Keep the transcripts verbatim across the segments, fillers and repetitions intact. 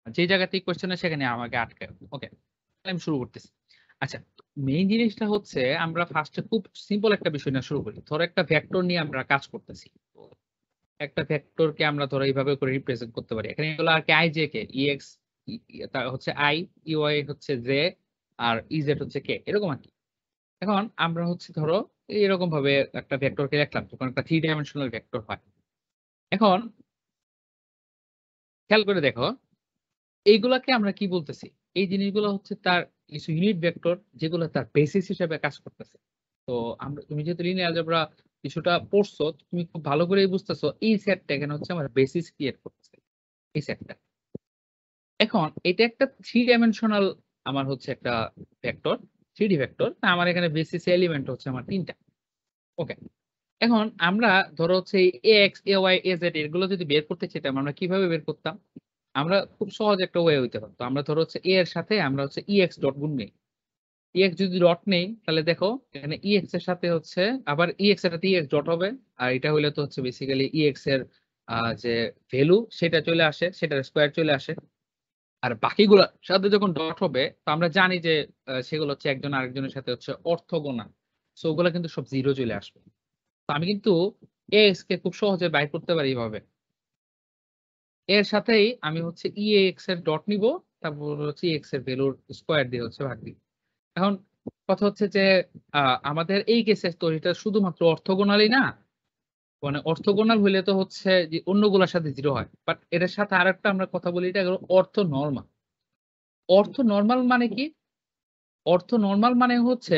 যে জায়গাতেই কোয়েশ্চেন হয় সেখানে আমাকে আটকায়। ওকে, আমি শুরু করতেছি। আচ্ছা, মেইন জিনিসটা হচ্ছে আমরা ফার্স্টে খুব সিম্পল একটা বিষয় নিয়ে শুরু করি। ধরো একটা ভেক্টর নিয়ে আমরা কাজ করতেছি। একটা ভেক্টরকে আমরা ধরো এইভাবে করে রিপ্রেজেন্ট করতে পারি। এখানে এগুলো আর কি আই জে কে, ইএক্স তা হচ্ছে আই, ইওয়াই হচ্ছে জে, আর ইজেড হচ্ছে কে, এরকম আর কি। এখন আমরা হচ্ছে ধরো এরকম ভাবে একটা ভেক্টরকে লিখলাম, তখন একটা থ্রি ডাইমেনশনাল ভেক্টর হয়। এখন খেয়াল করে দেখো, এইগুলাকে আমরা কি বলতেছি? এই জিনিসগুলো হচ্ছে তার কিছু ইউনিট ভেক্টর যেগুলো তার বেসিস হিসেবে কাজ করতেছে। তো আমরা তুমি যেহেতু লিনিয়ার অলজেব্রা কিছুটা পড়ছো, তুমি খুব ভালো করেই বুঝতেছো এই সেটটা এখানে হচ্ছে আমার বেসিস ক্রিয়েট করতেছে, এই সেটটা। এখন এটা একটা থ্রি ডাইমেনশনাল আমার হচ্ছে একটা ভেক্টর, থ্রি ডি ভেক্টর। আমার এখানে বেসিস এলিমেন্ট হচ্ছে আমার তিনটা। ওকে, এখন আমরা ধরো হচ্ছে A X, A Y, A Z এগুলো যদি বের করতে চাইতাম আমরা কিভাবে বের করতাম? আমরা খুব সহজ একটা ওয়ে হইতে পারতো। আমরা ধরো হচ্ছে এ এর সাথে আমরা হচ্ছে ইএক্স ডট গুণ নেই। ইএক্স যদি ডট নেই তাহলে দেখো এখানে ইএক্স এর সাথে হচ্ছে আবার ইএক্স এর সাথে ইএক্স ডট হবে। আর এটা হইলে তো হচ্ছে বেসিক্যালি ইএক্স এর আহ, যে ভ্যালু সেটা চলে আসে, সেটার স্কোয়ার চলে আসে। আর বাকিগুলোর সাথে যখন ডট হবে তো আমরা জানি যে আহ, সেগুলো হচ্ছে একজন আরেকজনের সাথে হচ্ছে অর্থগোনাল। সো ওগুলো কিন্তু সব জিরো চলে আসবে। তো আমি কিন্তু এক্স কে খুব সহজে বাইর করতে পারি এইভাবে। এর সাথেই আমি হচ্ছে ই এক্স এর ডট নিব, তারপর হচ্ছে এক্স এর ভ্যালুর স্কোয়ার দিয়ে হচ্ছে ভাগ দিব। এখন কথা হচ্ছে যে আহ, আমাদের এই কেসে তো এটা শুধুমাত্র অর্থগোনালই না, মানে অর্থগোনাল হইলে তো হচ্ছে যে অন্যগুলোর সাথে জিরো হয়, বাট এটার সাথে আরেকটা আমরা কথা বলি, এটা হলো অর্থ নর্মাল। অর্থ নর্মাল মানে কি? অর্থ নর্মাল মানে হচ্ছে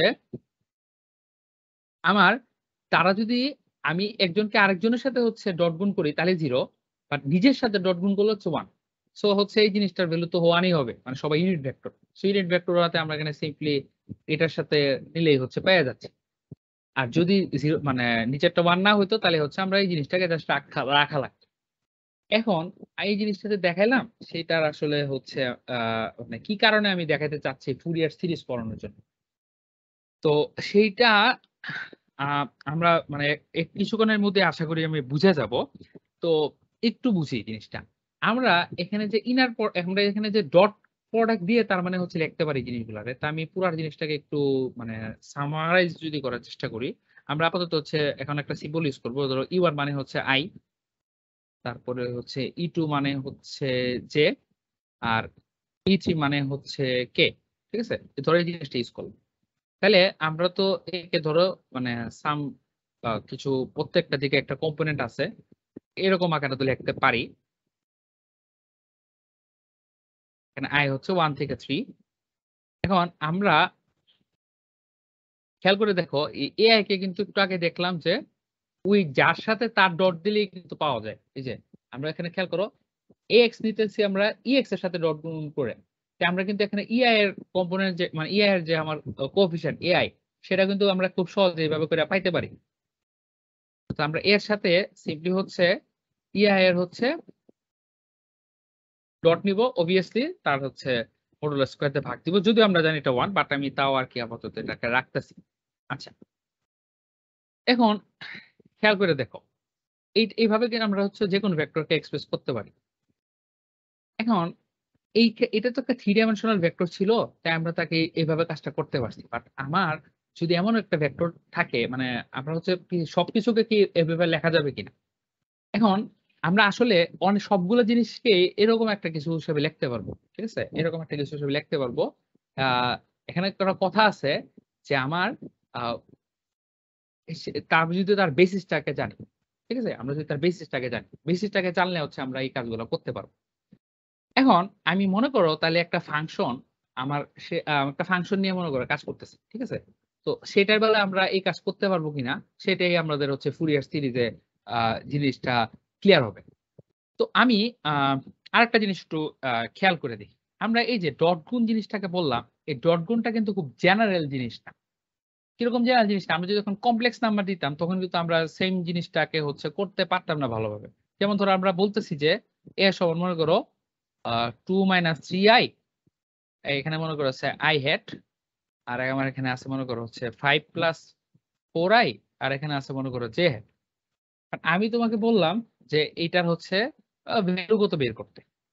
আমার তারা যদি আমি একজনকে আরেকজনের সাথে হচ্ছে ডট গুণ করি তাহলে জিরো, বাট নিজের সাথে ডট গুণ করলে হচ্ছে ওয়ান। সো হচ্ছে এই জিনিসটার ভ্যালু তো ওয়ানই হবে, মানে সবাই unit vector. So unit vector হতে আমরা এখানে সিম্পলি এটার সাথে নিলেই হচ্ছে পেয়ে যাচ্ছে। আর যদি জিরো মানে নিচেরটা ওয়ান না হইতো তাহলে হচ্ছে আমরা এই জিনিসটাকে জাস্ট রাখা রাখা লাগতো। এখন এই জিনিসটাতে দেখাইলাম সেটার আসলে হচ্ছে আহ মানে কি কারণে আমি দেখাতে চাচ্ছি ফুরিয়ার সিরিজ পড়ানোর জন্য। তো সেইটা আহ, আমরা মানে এক- কিছুক্ষণের মধ্যে আশা করি আমি বুঝে যাব। তো একটু বুঝি জিনিসটা। আমরা এখানে যে ইনার আমরা এখানে যে ডট প্রোডাক্ট দিয়ে তার মানে হচ্ছে লিখতে পারি জিনিসগুলারে, তা আমি পুরো জিনিসটাকে একটু মানে সামারাইজ যদি করার চেষ্টা করি। আমরা আপাতত হচ্ছে এখন একটা সিম্বল ইউজ করবো, ধরো ই ওয়ান মানে হচ্ছে আই, তারপরে হচ্ছে ই টু মানে হচ্ছে জে, আর ই থ্রি মানে হচ্ছে কে। ঠিক আছে, ধরো এই জিনিসটা ইউজ করলাম। তাহলে আমরা তো একে ধরো মানে সাম কিছু প্রত্যেকটা দিকে একটা কম্পোনেন্ট আছে, এরকম আকারে তো লিখতে পারি। এখানে আই হচ্ছে ওয়ান থেকে থ্রি। এখন আমরা খেয়াল করে দেখো এআই কে কিন্তু একটু আগে দেখলাম যে ওই যার সাথে তার ডট দিলেই কিন্তু পাওয়া যায়। এই যে আমরা এখানে খেয়াল করো, এক্স নিতেছি আমরা ইএক্স এর সাথে ডট গুণ করে। তো আমরা কিন্তু এখানে ইআই এর কম্পোনেন্ট যে মানে ইআই এর যে আমার কোএফিশিয়েন্ট এআই, সেটা কিন্তু আমরা খুব সহজে এইভাবে করে পাইতে পারি। তো আমরা এর সাথে সিম্পলি হচ্ছে ইআই এর হচ্ছে ডট নিব, অবভিয়াসলি তার হচ্ছে মডুলাস স্কয়ার দিয়ে ভাগ দিব, যদিও আমরা জানি এটা ওয়ান, বাট আমি তাও আর কি আপাতত এটাকে রাখতেছি। আচ্ছা, এখন খেয়াল করে দেখো এই এইভাবে কিন্তু আমরা হচ্ছে যে কোনো ভেক্টরকে এক্সপ্রেস করতে পারি। এখন এই ক্ষে- এটা তো একটা থ্রি ডাইমেনশনাল ভেক্টর ছিল, তাই আমরা তাকে এইভাবে কাজটা করতে পারছি। বাট আমার যদি এমন একটা ভেক্টর থাকে, মানে আমরা হচ্ছে কি সবকিছুকে কি এভাবে লেখা যাবে কিনা? এখন আমরা আসলে অনেক সবগুলো জিনিসকে এরকম একটা কিছু হিসেবে লিখতে পারবো। ঠিক আছে, এরকম একটা কিছু হিসেবে লিখতে পারবো। আহ এখানে একটা কথা আছে যে আমার আহ সে- তার যদি তার বেসিসটাকে জানি। ঠিক আছে, আমরা যদি তার বেসিসটাকে জানি, বেসিসটাকে জানলে হচ্ছে আমরা এই কাজগুলো করতে পারবো। এখন আমি মনে করো তাহলে একটা ফাংশন আমার সে আহ, একটা ফাংশন নিয়ে মনে করো কাজ করতেছে। ঠিক আছে, তো সেটার বেলা আমরা এই কাজ করতে পারবো কিনা সেটাই আমাদের হচ্ছে ফুরিয়ার সিরিজে আহ জিনিসটা ক্লিয়ার হবে। তো আমি আহ আরেকটা জিনিস একটু আহ, খেয়াল করে দিই। আমরা এই যে ডট গুণ জিনিসটাকে বললাম, এই ডট গুণটা কিন্তু খুব জেনারেল জিনিস না। কিরকম জেনারেল জিনিসটা, আমরা যদি যখন কমপ্লেক্স নাম্বার দিতাম তখন কিন্তু আমরা সেম জিনিসটাকে হচ্ছে করতে পারতাম না ভালোভাবে। যেমন ধরো আমরা বলতেছি যে এ সমান মনে করো টু মাইনাস থ্রি আই, এখানে মনে করো হচ্ছে আই হ্যাট, আর আমার এখানে আছে মনে করো হচ্ছে ফাইভ প্লাস ফোর আই, আর এখানে আছে মনে করো জে হ্যাট। আমি তোমাকে বললাম যে এইটার হচ্ছে ভ্যালু কত বের করতে।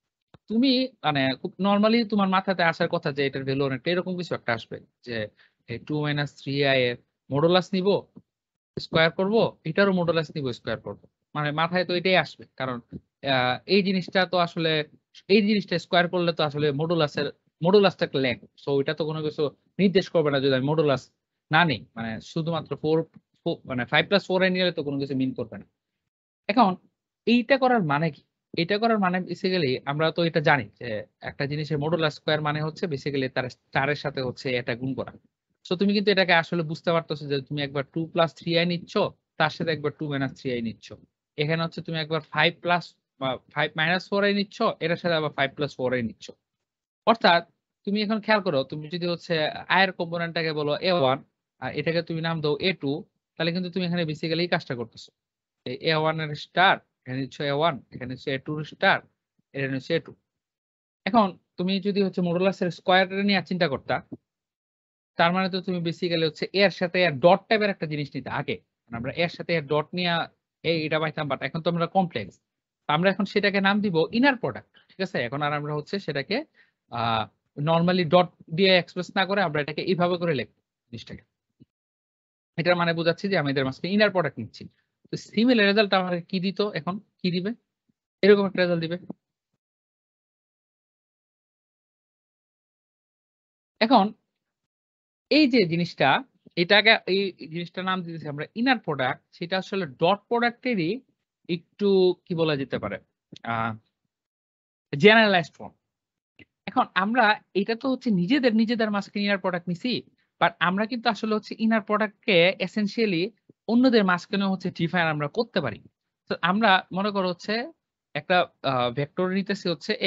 তুমি মানে খুব নরমালি তোমার মাথাতে আসার কথা যে এটার ভ্যালু অনেকটা এরকম কিছু একটা আসবে। যে এই টু মাইনাস থ্রি আই এর মডুলাস নিবো, স্কয়ার করব, এটারও মডুলাস নিব, স্কয়ার করব। মানে মাথায় তো এটাই আসবে। কারণ আ এই জিনিসটা তো আসলে এই জিনিসটা স্কয়ার করলে তো আসলে মডুলাসের মডুলাসটা একটা লেখ। সো এটা তো কোন কিছু নির্দেশ করবে না যদি আমি মডুলাস না নেই। মানে শুধুমাত্র ফোর ফো মানে ফাইভ প্লাস ফোর আই নিলে তো কোন কিছু মিন করবে না। এখন এইটা করার মানে কি? এটা করার মানে বেসিক্যালি আমরা তো এটা জানি যে একটা জিনিসের মডুলাস স্কয়ার মানে হচ্ছে বেসিক্যালি তার স্টারের সাথে হচ্ছে এটা গুণ করা। সো তুমি কিন্তু এটাকে আসলে বুঝতে পারতেছো যে তুমি একবার টু প্লাস থ্রি আই নিচ্ছ, তার সাথে একবার টু মাইনাস থ্রি আই নিচ্ছ। এখানে হচ্ছে তুমি একবার ফাইভ প্লাস বা ফাইভ মাইনাস ফোর আই নিচ্ছ, এটার সাথে আবার ফাইভ প্লাস ফোর আই নিচ্ছ। অর্থাৎ তুমি এখন খেয়াল করো, তুমি যদি হচ্ছে i এর কম্পোনেন্টটাকে বলো এ ওয়ান আর এটাকে তুমি নাম দাও এ টু, তাহলে কিন্তু তুমি এখানে বেসিক্যালি এই কাজটা করতেছো। এই এ ওয়ান এর স্টার, এখানে হচ্ছে এ ওয়ান, এখানে হচ্ছে এ টু এর স্টার, এখানে হচ্ছে এ টু। এখন তুমি যদি হচ্ছে মডুলাসের স্কয়ারটা নিয়ে চিন্তা করতা, তার মানে তো তুমি বেসিক্যালি হচ্ছে এর সাথে এর ডট টাইপের একটা জিনিস নিতে আগে। মানে আমরা এর সাথে এর ডট নিয়া এই এটা পাইতাম, বাট এখন তো আমরা কমপ্লেক্স। আমরা এখন সেটাকে নাম দিব ইনার প্রোডাক্ট। ঠিক আছে? এখন আর আমরা হচ্ছে সেটাকে আ নরমালি ডট দিয়ে এক্সপ্রেস না করে আমরা এটাকে এভাবে করে লিখব জিনিসটাকে। এটার মানে বোঝাচ্ছি যে আমি এদের মাঝখানে ইনার প্রোডাক্ট নিচ্ছি। তো সিমিলার রেজাল্ট আমাকে কি দিত এখন? কি দিবে? এরকম একটা রেজাল্ট দিবে। এখন এই যে জিনিসটা, এটাকে এই জিনিসটার নাম দিতেছি আমরা ইনার প্রোডাক্ট। সেটা আসলে ডট প্রোডাক্টেরই একটু কি বলা যেতে পারে? Uh generalised form. এখন আমরা এটা তো হচ্ছে নিজেদের, নিজেদের মাঝখানে ইনার প্রোডাক্ট নিছি। বাট আমরা কিন্তু আসলে হচ্ছে ইনার প্রোডাক্ট কে এসেনশিয়ালি অন্যদের মাঝখানেও হচ্ছে ডিফাইন আমরা করতে পারি। তো আমরা মনে করো হচ্ছে একটা আ ভেক্টর নিতেছি হচ্ছে A।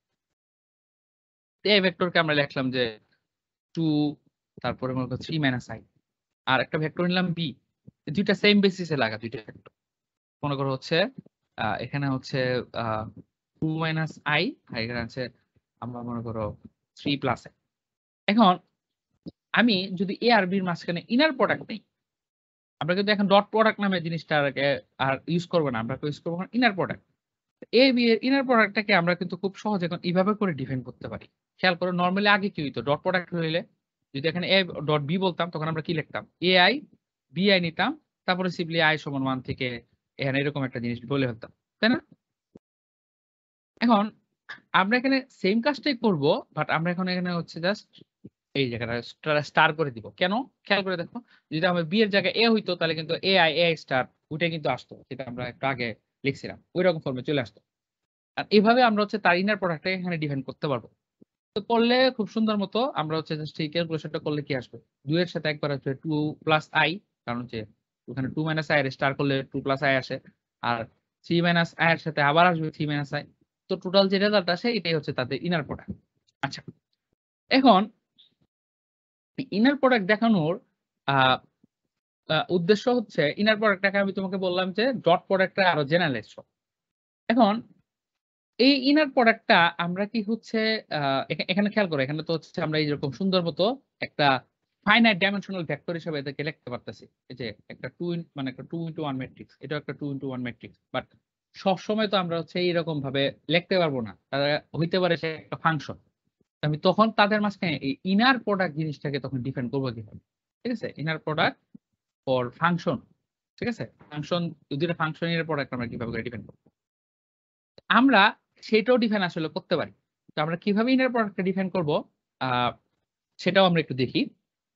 A ভেক্টরকে আমরা লিখলাম যে টু, তারপরে মনে করো থ্রি মাইনাস i। আর একটা ভেক্টর নিলাম B। দুই টা সেম বেসিস এ লাগা দুই টা ভেক্টর। মনে করো হচ্ছে আ এখানে হচ্ছে আ টু মাইনাস i আর এখানে আছে আমরা মনে করো থ্রি প্লাস i। এখন আমি যদি A আর B এর মাঝখানে ইনার প্রোডাক্ট নেই, আমরা কিন্তু এখন ডট প্রোডাক্ট নামে জিনিসটা আর আগে আর ইউস করব না। আমরা ইউস করব ইনার প্রোডাক্ট। A, B এর ইনার প্রোডাক্টটাকে আমরা কিন্তু খুব সহজে এখন এভাবে করে ডিফাইন করতে পারি। খেয়াল করো নরমালি আগে কি হইতো? ডট প্রোডাক্ট হইলে যদি এখানে A ডট B বলতাম তখন আমরা কি লিখতাম? Ai, Bi নিতাম। তারপরে সিম্পলি i সমান ওয়ান থেকে এখানে এরকম একটা জিনিস বলে ফেলতাম। তাই না? এখন আমরা এখানে সেইম কাজটাই করব। বাট আমরা এখন এখানে হচ্ছে জাস্ট এই জায়গাটা স্টার স্টার করে দিব। কেন? খেয়াল করে দেখো। যদি আমার বি এর জায়গায় এ হইতো তাহলে কিন্তু এআই, এআই স্টার ওইটা কিন্তু আসতো। যেটা আমরা একটু আগে লিখছিলাম। ঐরকম ফর্মে চলে আসতো। আর এভাবে আমরা হচ্ছে তার ইনার প্রোডাক্টটাকে এখানে ডিফাইন করতে পারব। তো করলে খুব সুন্দর মতো আমরা হচ্ছে জাস্ট এই ক্যালকুলেশনটা করলে কি আসবে? দুই এর সাথে একবার আসবে টু প্লাস i, কারণ হচ্ছে ওখানে টু মাইনাস i এর স্টার করলে টু প্লাস i আসে। আর থ্রি মাইনাস i এর সাথে আবার আসবে থ্রি মাইনাস i। তো টোটাল যে রেজাল্ট আসে এটাই হচ্ছে তাদের ইনার প্রোডাক্ট। আচ্ছা। এখন ইনার প্রোডাক্ট দেখানোর আ আ উদ্দেশ্য হচ্ছে ইনার প্রোডাক্টটাকে আমি তোমাকে বললাম যে ডট প্রোডাক্টটা আরো জেনারেলাইজড হয়। এখন এই ইনার প্রোডাক্টটা আমরা কি হচ্ছে আ এখা এখানে খেয়াল করো, এখানে তো হচ্ছে আমরা এইরকম সুন্দর মতো একটা ফাইনাইট ডাইমেনশনাল ভেক্টর হিসেবে এদেরকে লিখতে পারতেছি। এই যে একটা টু ইন মানে একটা টু ইনটু ওয়ান ম্যাট্রিক্স। এটাও একটা two into one matrix. But সবসময় তো আমরা হচ্ছে এইরকম ভাবে লিখতে পারব না। তারা হইতে পারে সে একটা ফাংশন। আমি তখন তাদের মাঝখানে এই ইনার প্রোডাক্ট জিনিসটাকে তখন ডিফাইন করব কিভাবে? ঠিক আছে? Inner product for function. ঠিক আছে? ফাংশন দুই টা ফাংশনের প্রোডাক্ট আমরা কিভাবে করে ডিফাইন করব? আমরা সেটাও ডিফাইন আসলে করতে পারি। তো আমরা কিভাবে ইনার প্রোডাক্টটা ডিফাইন করব আ সেটাও আমরা একটু দেখি।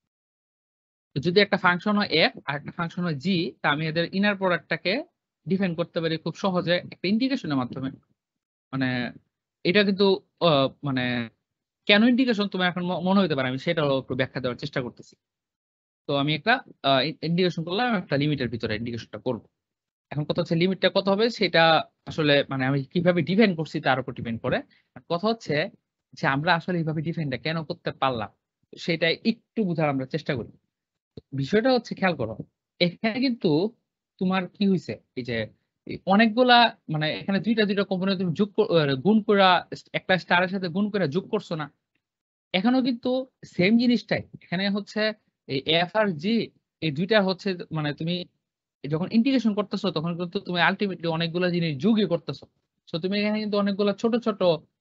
তো যদি একটা ফাংশন হয় f আর একটা ফাংশন হয় g, তা আমি এদের ইনার প্রোডাক্টটাকে ডিফাইন করতে পারি খুব সহজে একটা ইন্টিগ্রেশনের মাধ্যমে। মানে এটা কিন্তু অ মানে কেন ইন্টিগ্রেশন তোমার এখন ম মনে হইতে পারে আমি সেটাও একটু ব্যাখ্যা দেওয়ার চেষ্টা করতেছি। তো আমি একটা আ ই ইন্টিগ্রেশন করলাম, একটা লিমিটের ভিতরে ইন্টিগ্রেশনটা করব। এখন কথা হচ্ছে লিমিটটা কত হবে সেটা আসলে মানে আমি কিভাবে ডিফাইন করছি তার উপর ডিপেন্ড করে। আর কথা হচ্ছে যে আমরা আসলে এইভাবে ডিফাইনটা কেন করতে পারলাম? সেটা একটু বুঝার আমরা চেষ্টা করি। বিষয়টা হচ্ছে খেয়াল করো। এখানে কিন্তু তোমার কি হইছে? এই যে এই অনেকগুলা মানে এখানে দুই টা দুই টা কম্পোনেন্ট তুমি যোগ ক আ গুণ কইরা একটা স্টারের সাথে গুণ কইরা যোগ করছো না? এখানেও কিন্তু সেম জিনিসটাই। এখানে হচ্ছে এই এফ আর জি এই দুই টা হচ্ছে মানে তুমি যখন ইন্টিগ্রেশন করতেছো তখন কিন্তু তুমি আল্টিমেটলি অনেকগুলা জিনিস যোগই করতেছো। সো তুমি এখানে কিন্তু অনেকগুলা ছোট, ছোট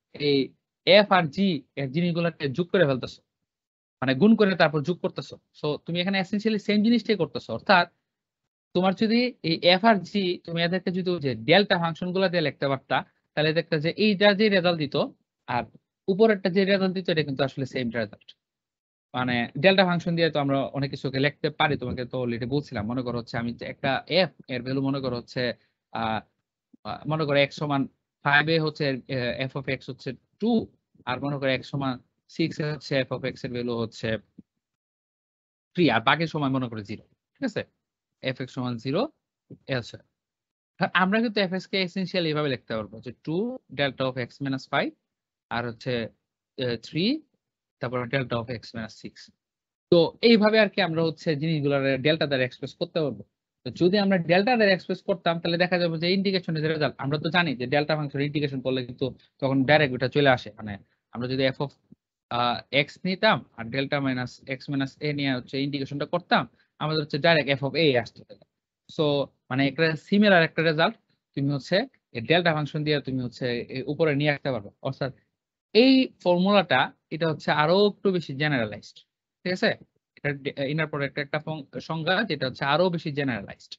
এই এফ আর জি এর জিনিসগুলোকে যোগ করে ফেলতেছো, মানে গুণ করে তারপর যোগ করতেছো। সো তুমি এখানে এসেনশিয়ালি সেম জিনিসটাই করতেছো। অর্থাৎ তোমার যদি এই এফ আর জি তুমি এদেরকে যদি যে ডেল্টা ফাংশন গুলা দিয়ে লিখতে পারতা, তাহলে দেখতে যে এইটা যে রেজাল্ট দিত আর উপরেরটা যে রেজাল্ট দিত এটা কিন্তু আসলে সেম রেজাল্ট। মানে ডেল্টা ফাংশন দিয়ে তো আমরা অনেক কিছুকে লিখতে পারি, তোমাকে তো অলরেডি বলছিলাম। মনে করো হচ্ছে আমি যে একটা এফ এর ভ্যালু মনে করো হচ্ছে আহ আহ, মনে করো x সমান ফাইভ এ হচ্ছে এফ অফ এক্স হচ্ছে টু, আর মনে করো x সমান সিক্স এ হচ্ছে এফ অফ এক্স এর ভ্যালু হচ্ছে থ্রি, আর বাকি সময় মনে করো জিরো। ঠিক আছে, এফ এক্স সমান জিরো এ হচ্ছে। আর আমরা কিন্তু এফ এক্স কে এসেনশিয়ালি এইভাবে লিখতে পারবো যে two delta of X minus five আর হচ্ছে থ্রি তারপর delta of X minus six. তো এইভাবে আর কি আমরা হচ্ছে জিনিসগুলোর ডেল্টা দ্বারা এক্সপ্রেস করতে পারবো। তো যদি আমরা ডেল্টা দ্বারা এক্সপ্রেস করতাম তাহলে দেখা যাবে যে ইন্টিগ্রেশনের যে রেজাল্ট, আমরা তো জানি যে ডেল্টা ফাংশন ইন্টিগ্রেশন করলে কিন্তু তখন ডাইরেক্ট ওটা চলে আসে। মানে আমরা যদি এফ অফ এক্স নিতাম আর delta minus X minus A নিয়ে হচ্ছে ইন্টিগ্রেশনটা করতাম, আমাদের হচ্ছে ডাইরেক্ট এফ অফ এ আসতে। সো মানে একটা সিমিলার একটা রেজাল্ট তুমি হচ্ছে ডেল্টা ফাংশন দিয়ে তুমি হচ্ছে এ উপরে নিয়ে আসতে পারবে। অর্থাৎ এই ফর্মুলাটা এটা হচ্ছে আরো একটু বেশি জেনারেলাইজড। ঠিক আছে, এটা ইনার প্রোডাক্টের একটা ফং- সংজ্ঞা যেটা হচ্ছে আরো বেশি জেনারেলাইজড।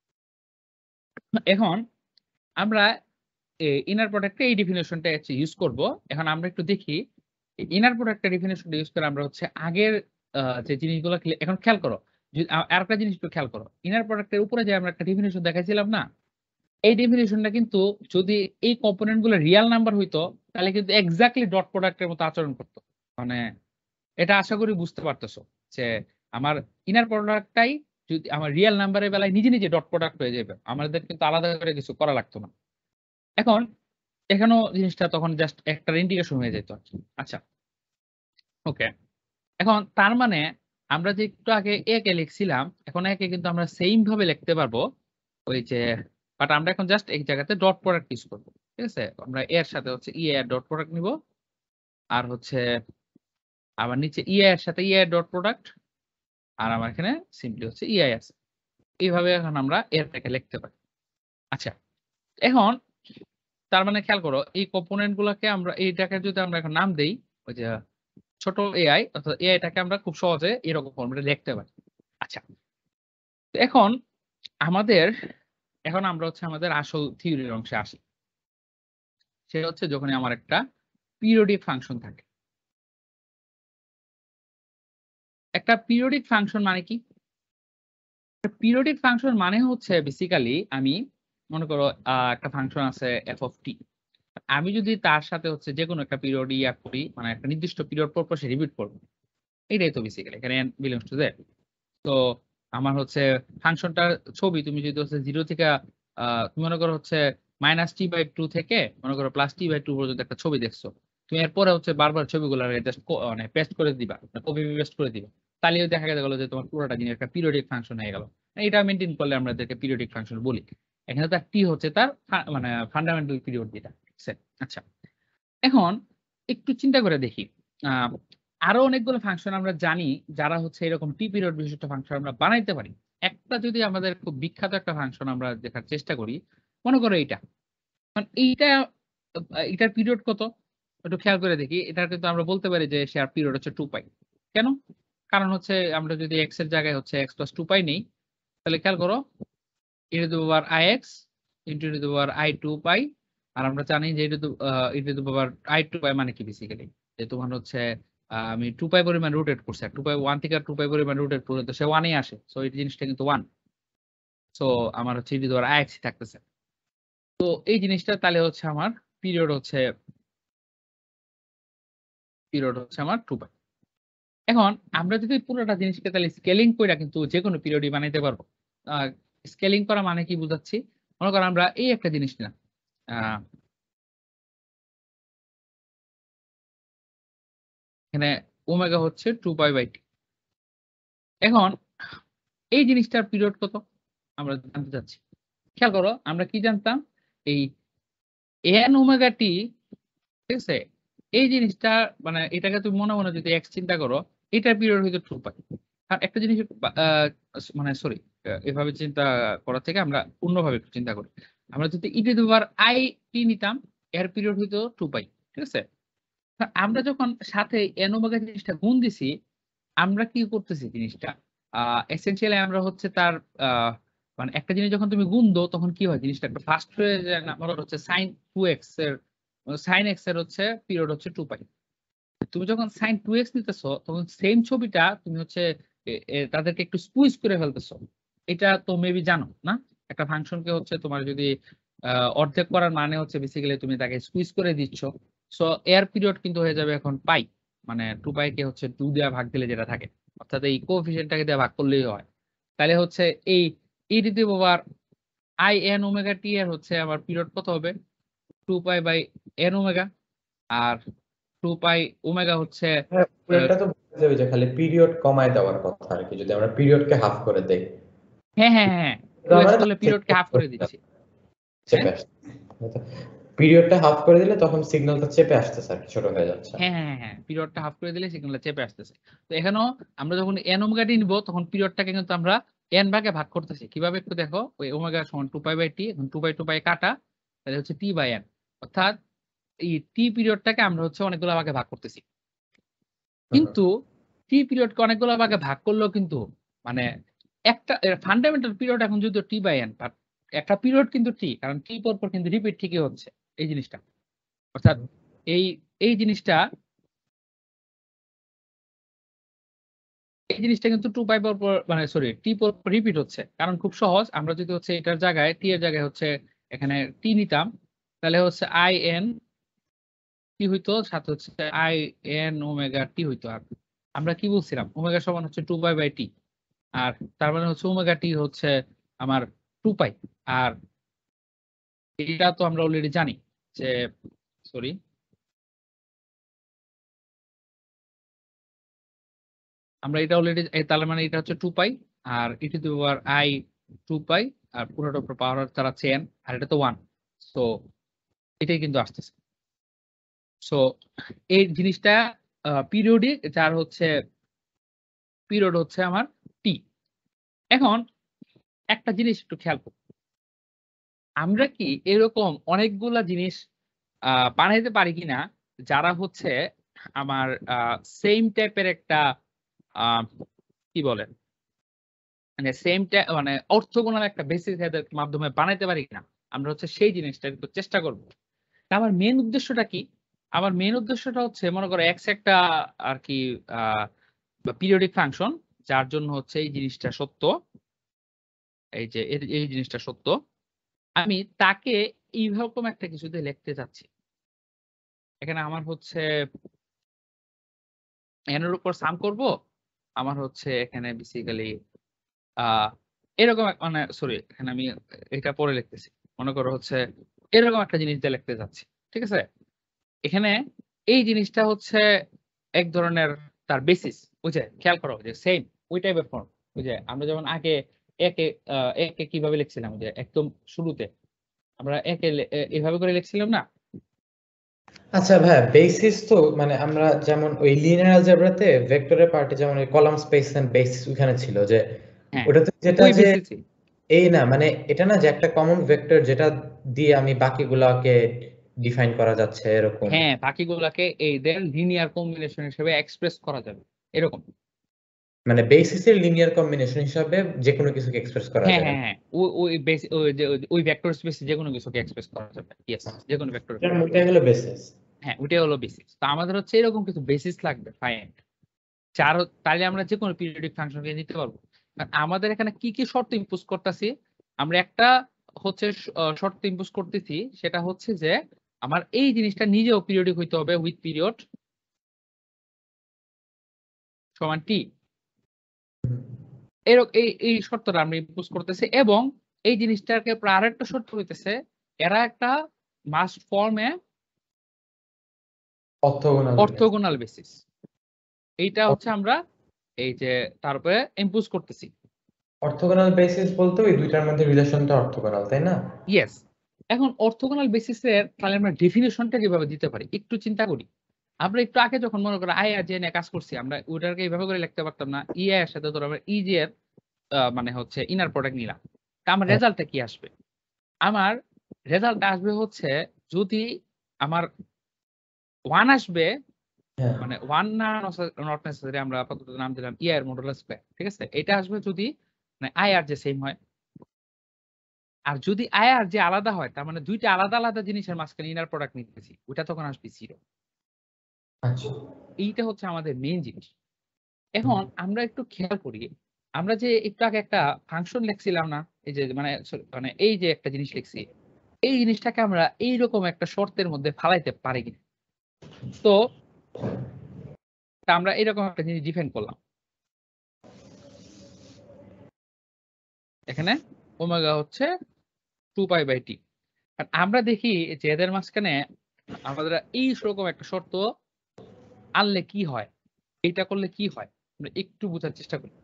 এখন আমরা ইনার প্রোডাক্টে এই ডেফিনেশনটা হচ্ছে ইউজ করব। এখন আমরা একটু দেখি ইনার প্রোডাক্টের ডেফিনেশনটা ইউজ করে আমরা হচ্ছে আগের আহ, যে জিনিসগুলো clear- এখন খেয়াল করো। যদি আ- আরেকটা জিনিস একটু খেয়াল করো, ইনার প্রোডাক্টের উপরে যে আমরা একটা ডেফিনেশন দেখাইছিলাম না, এই ডেফিনেশনটা কিন্তু যদি এই কম্পোনেন্ট গুলো রিয়াল নাম্বার হইতো তাহলে কিন্তু এক্স্যাক্টলি ডট প্রোডাক্টের মতো আচরণ করতো। মানে এটা আশা করি বুঝতে পারতেছো যে আমার ইনার প্রোডাক্টটাই যদি আমার রিয়েল নাম্বারের বেলায় নিজে নিজে ডট প্রোডাক্ট হয়ে যাবে, আমাদের কিন্তু আলাদা করে কিছু করা লাগতো না। এখন এখানেও জিনিসটা তখন জাস্ট একটা ইন্টিগ্রেশন হয়ে যেত আর কি। আচ্ছা, ওকে। এখন তার মানে আমরা যে একটু আগে এ কে লিখছিলাম, এখন একে কিন্তু আমরা সেম ভাবে লিখতে পারবো ওই যে, বাট আমরা এখন জাস্ট এই জায়গাতে ডট প্রোডাক্ট ইউজ করবো। ঠিক আছে, আমরা এর সাথে হচ্ছে ই এর ডট প্রোডাক্ট নিব, আর হচ্ছে আবার নিচে ই এর সাথে ই এর ডট প্রোডাক্ট, আর আমার এখানে সিম্পলি হচ্ছে ইআই আছে। এইভাবে এখন আমরা এরটাকে লিখতে পারি। আচ্ছা, এখন তার মানে খেয়াল করো এই কম্পোনেন্ট গুলাকে আমরা এইটাকে যদি আমরা এখন নাম দেই ওই যে ছোট এআই, অর্থাৎ এআইটাকে আমরা খুব সহজে এরকম ফর্মেটে লিখতে পারি। আচ্ছা, তো এখন আমাদের এখন আমরা হচ্ছে আমাদের আসল থিওরির অংশে আসি। সেটা হচ্ছে যখন আমার একটা পিরিয়ডিক ফাংশন থাকে। একটা পিরিয়ডিক ফাংশন মানে কি? পিরিয়ডিক ফাংশন মানে হচ্ছে বেসিক্যালি আমি মনে করো আহ, একটা ফাংশন আছে এফ অফ টি, আমি যদি তার সাথে হচ্ছে যে কোনো একটা পিরিয়ড ইয়া করি, মানে একটা নির্দিষ্ট পিরিয়ড পর পর সে রিপিট করবো, এটাই তো বেসিক্যালি এখানে n বিলংস টু জেড। তো আমার হচ্ছে ফাংশনটার ছবি তুমি যদি হচ্ছে জিরো থেকে আহ তুমি মনে করো হচ্ছে মাইনাস টি বাই টু থেকে মনে করো প্লাস টি বাই টু পর্যন্ত একটা ছবি দেখছো, তুমি এরপরে হচ্ছে বারবার ছবিগুলো জাস্ট মানে পেস্ট করে দিবা, কপি পেস্ট করে দিবা, তাহলেও দেখা গেল যে তোমার পুরোটা জিনিস একটা পিরিয়ডিক ফাংশন হয়ে গেল। এটা মেনটেন করলে আমরা এদেরকে পিরিয়ডিক ফাংশন বলি। এখানে তার টি হচ্ছে তার ফা- মানে ফান্ডামেন্টাল পিরিয়ড যেটা। আচ্ছা, এখন একটু চিন্তা করে দেখি আহ আরো অনেকগুলো ফাংশন আমরা জানি যারা হচ্ছে এরকম টি পিরিয়ড বিশিষ্ট ফাংশন আমরা বানাইতে পারি। একটা যদি আমাদের খুব বিখ্যাত একটা ফাংশন আমরা দেখার চেষ্টা করি, মনে করো এইটা, কারণ এইটা আহ, এটার পিরিয়ড কত একটু খেয়াল করে দেখি। এটার কিন্তু আমরা বলতে পারি যে শেয়ার পিরিয়ড হচ্ছে টু পাই। কেন? কারণ হচ্ছে আমরা যদি এক্স এর জায়গায় হচ্ছে এক্স প্লাস টু পাই নেই, তাহলে খেয়াল করো E to the power I X into E to the power I two pi. আর আমরা জানি যে E to E to the power I two pi মানে কি বেসিক্যালি যে তোমার হচ্ছে আহ, আমি টু পাই পরিমাণ রোটেট করছি, আর টু পাই ওয়ান থেকে টু পাই পরিমাণ রোটেট করলে তো সে ওয়ানই আসে। সো এই জিনিসটা কিন্তু ওয়ান। সো আমার হচ্ছে ই to the power I X থাকতেছে। তো এই জিনিসটা তাহলে হচ্ছে আমার পিরিয়ড হচ্ছে পিরিয়ড হচ্ছে আমার টু পাই। এখন আমরা যদি পুরোটা জিনিসকে তাহলে স্কেলিং করে কিন্তু যে কোনো পিরিয়ডই বানাইতে পারবো। স্কেলিং করা মানে কি বুঝাচ্ছি, মনে করো আমরা এই একটা জিনিস নিলাম, আহ এখানে ওমেগা হচ্ছে টু পাই বাই টি। এখন এই জিনিসটার পিরিয়ড কত আমরা জানতে চাচ্ছি। খেয়াল করো আমরা কি জানতাম, এই এন ওমেগা টি। ঠিক আছে, এই জিনিসটা মানে এটাকে তুমি মনে মনে যদি এক্স চিন্তা করো, এটার পিরিয়ড হয়তো টু পাই। আর একটা জিনিস আহ, মানে সরি, এভাবে চিন্তা করার থেকে আমরা অন্যভাবে একটু চিন্তা করি। আমরা যদি ই to the power I T নিতাম, এর পিরিয়ড হইতো টু পাই। ঠিক আছে? আমরা যখন সাথে n ওমেগা জিনিসটা গুণ দিছি, আমরা কি করতেছি জিনিসটা? আ এসেনশিয়ালি আমরা হচ্ছে তার আ মানে একটা জিনিস যখন তুমি গুণ দাও তখন কি হয় জিনিসটা একটা ফাস্ট হয়ে যায় না? মনে হচ্ছে sin টু এক্স এর sin x এর হচ্ছে পিরিয়ড হচ্ছে টু পাই। তুমি যখন sin টু এক্স নিতেছো তখন সেইম ছবিটা তুমি হচ্ছে এ এ তাদেরকে একটু স্কুইজ করে ফেলতেছো। এটা তো মেবি জানো, না? একটা ফাংশনকে হচ্ছে তোমার যদি আ অর্ধেক করার মানে হচ্ছে বেসিক্যালি তুমি তাকে স্কুইজ করে দিচ্ছ। সো এর পিরিয়ড কিন্তু হয়ে যাবে এখন পাই। মানে টু পাই কে হচ্ছে দুই দিয়ে ভাগ দিলে যেটা থাকে। অর্থাৎ এই কোএফিশিয়েন্ট টাকে দিয়ে ভাগ করলেই হয়। তাইলে হচ্ছে এই e to the power i n omega t এর হচ্ছে আমার পিরিয়ড কত হবে? Two pi by n omega. আর টু পাই ওমেগা হচ্ছে হ্যাঁ, আ এটা তো বোঝা যাবে যে খালি পিরিয়ড কমায় দেওয়ার কথা আরকি। যদি আমরা পিরিয়ডকে হাফ করে দেই। হ্যাঁ, হ্যাঁ, হ্যাঁ। তো টু এক্স আমরা করলে পিরিয়ডকে হাফ করে দিচ্ছি। হ্যাঁ? চেপে আসছে। পিরিয়ডটা হাফ করে দিলে তখন সিগন্যালটা চেপে আসতেছে আরকি, ছোট হয়ে যাচ্ছে। হ্যাঁ, হ্যাঁ, হ্যাঁ। পিরিয়ডটা হাফ করে দিলে সিগন্যালটা চেপে আসতেছে। তো এখানেও আমরা যখন n ওমেগা t নিব তখন পিরিয়ডটাকে কিন্তু আমরা n ভাগে ভাগ করতেছি। কিভাবে একটু দেখো? ওই ওমেগা সমান টু পাই বাই t এখন টু পাই টু পাই কাটা। তাহলে হচ্ছে t বাই n। অর্থাৎ এই t পিরিয়ডটাকে আমরা হচ্ছে অনেকগুলা ভাগে ভাগ করতেছি। হুম, কিন্তু t পিরিয়ডকে অনেকগুলা ভাগে ভাগ করলেও কিন্তু মানে একটা এ ফান্ডামেন্টাল পিরিয়ড এখন যদিও t বাই n বাট একটা পিরিয়ড কিন্তু t কারণ t পর, পর কিন্তু রিপিট ঠিকই হচ্ছে। এই জিনিসটা। অর্থাৎ হুম। এই, এই জিনিসটা এই জিনিসটা কিন্তু টু পাই পর, পর মানে সরি টি পর, পর রিপিট হচ্ছে। কারণ খুব সহজ। আমরা যদি হচ্ছে এটার জায়গায় টি এর জায়গায় হচ্ছে এখানে টি নিতাম, তাহলে হচ্ছে in কি হইতো? সাথে হচ্ছে in ওমেগা টি হইতো। আর আমরা কি বলছিলাম? ওমেগা সমান হচ্ছে টু পাই বাই টি। আর তার মানে হচ্ছে ওমেগা টি হচ্ছে আমার টু পাই। আর এটা তো আমরা অলরেডি জানি যে সরি আমরা এটা অলরেডি এ তার মানে এটা হচ্ছে টু পাই আর e to the power i two pi আর পুরোটার উপর পাওয়ার চালাচ্ছে n আর এটা তো ওয়ান। সো এটাই কিন্তু আসতেছে। সো এই জিনিসটা আ পিরিয়ডিক যার হচ্ছে পিরিয়ড হচ্ছে আমার টি। এখন একটা জিনিস একটু খেয়াল করুন। আমরা কি এরকম অনেকগুলা জিনিস আ বানাইতে পারি কিনা যারা হচ্ছে আমার আ সেইম টাইপের একটা আ কি বলে? মানে সেম টে মানে অর্থোগোনাল একটা বেসিস এদের মাধ্যমে বানাইতে পারি কিনা? আমরা হচ্ছে সেই জিনিসটা একটু চেষ্টা করব। তা আমার মেইন উদ্দেশ্যটা কি? আমার মেইন উদ্দেশ্যটা হচ্ছে মনে করো X একটা আরকি আ বা পিরিয়ডিক ফাংশন যার জন্য হচ্ছে এই জিনিসটা সত্য। এই যে এর এই জিনিসটা সত্য। আমি তাকে এইরকম একটা কিছুতে লিখতে চাচ্ছি। এখানে আমার হচ্ছে n এর উপর সাম করব। আমার হচ্ছে এখানে বেসিক্যালি আ এরকম এক মানে সরি এখানে আমি এটা পরে লিখতেছি। মনে করো হচ্ছে এরকম একটা জিনিস দিয়ে লিখতে চাচ্ছি। ঠিক আছে? এখানে এই জিনিসটা হচ্ছে এক ধরনের তার বেসিস। ওই যে খেয়াল করো যে সেইম ওই টাইপের ফর্ম। ওই যে আমরা যেমন আগে একে আ একে কিভাবে লিখছিলাম? ওই যে একদম শুরুতে আমরা একে লে এ এভাবে করে লিখছিলাম না? আচ্ছা ভাইয়া, বেসিস তো মানে আমরা যেমন ওই লিনিয়ার অ্যালজেব্রাতে ভেক্টরের পার্টে যেমন ওই কলাম স্পেস এন্ড বেসিস ওখানে ছিল যে হ্যাঁ, ওটাতে যেটা ওই যে বেসিসই। এই না মানে এটা না যে একটা কমন ভেক্টর যেটা দিয়ে আমি বাকিগুলাকে ডিফাইন করা যাচ্ছে এরকম। হ্যাঁ, বাকিগুলাকে এদের লিনিয়ার কম্বিনেশন হিসেবে এক্সপ্রেস করা যাবে। এরকম। মানে বেসিসের লিনিয়ার কম্বিনেশন হিসাবে যেকোনো কিছুকে এক্সপ্রেস করা হ্যাঁ, যায়। হ্যাঁ, হ্যাঁ। ওই ওই বেস ওই যে ওই ভেক্টর স্পেসে যেকোনো কিছুকে এক্সপ্রেস করা যাবে। ইয়েস, যেকোনো ভেক্টর এটার ওইটাই হলো বেসিস। হ্যাঁ, ওইটাই হলো বেসিস। তো আমাদের হচ্ছে এরকম কিছু বেসিস লাগবে ফাইন। যার হ তাইলে আমরা যেকোনো পিরিয়ডিক ফাংশনকে নিতে পারবো। আর আমাদের এখানে কি, কি শর্ত ইম্পোজ করতাছি? আমরা একটা হচ্ছে স অ শর্ত ইম্পোজ করতেছি সেটা হচ্ছে যে আমার এই জিনিসটা নিজেও পিরিয়ডিক হইতে হবে উইথ পিরিয়ড সমান টি। এর এই, এই শর্তটা আমরা ইম্পোজ করতেছি এবং এই জিনিসটাকে পরে আরেকটা শর্ত হইতেছে এরা একটা must form a orthogonal linear. Orthogonal basis. এইটা হচ্ছে আমরা এই যে তারপরে ইম্পোজ করতেছি। অর্থগোনাল বেসিস বলতে ওই দুইটার মধ্যে রিলেশনটা অর্থগোনাল, তাই না? ইয়েস। এখন অর্থোগোনাল বেসিস এর তাহলে আমরা ডেফিনিশনটা কিভাবে দিতে পারি? একটু চিন্তা করি। আমরা একটু আগে যখন মনে করো আই আর জে নিয়ে কাজ করছি, আমরা ওইটাকে এভাবে করে লিখতে পারতাম না। ই এর সাথে ধরো আমরা ই জে এর আ মানে হচ্ছে ইনার প্রোডাক্ট নিলাম। তা আমার হ্যাঁ। রেজাল্টটা কি আসবে? আমার রেজাল্ট আসবে হচ্ছে যদি আমার ওয়ান আসবে, হ্যাঁ মানে ওয়ান না নট নেসেসারি, আমরা আপাতত নাম দিলাম ই এর মডুলাস স্কয়ার, ঠিক আছে? এটা আসবে যদি মানে আই আর যে সেম হয়। আর যদি আই আর যে আলাদা হয়, তার মানে দুইটা আলাদা আলাদা জিনিসের মাঝখানে ইনার প্রোডাক্ট নিতেছি, ওটা তখন আসবে জিরো। আচ্ছা এইটা হচ্ছে আমাদের মেইন জিনিস। এখন আমরা একটু খেয়াল করি, আমরা যে একটু আগে একটা ফাংশন লিখছিলাম না? এই যে মানে সরি মানে এই যে একটা জিনিস লিখছি, এই জিনিসটাকে আমরা এইরকম একটা শর্তের মধ্যে ফালাইতে পারি কিনা? তো তা আমরা এরকম একটা জিনিস ডিফাইন করলাম। এখানে ওমেগা হচ্ছে টু পাই বাই টি। আর আমরা দেখি যে এদের মাঝখানে আমাদের এইরকম একটা শর্ত আনলে কি হয়, এইটা করলে কি হয়, আমরা একটু বোঝার চেষ্টা করি।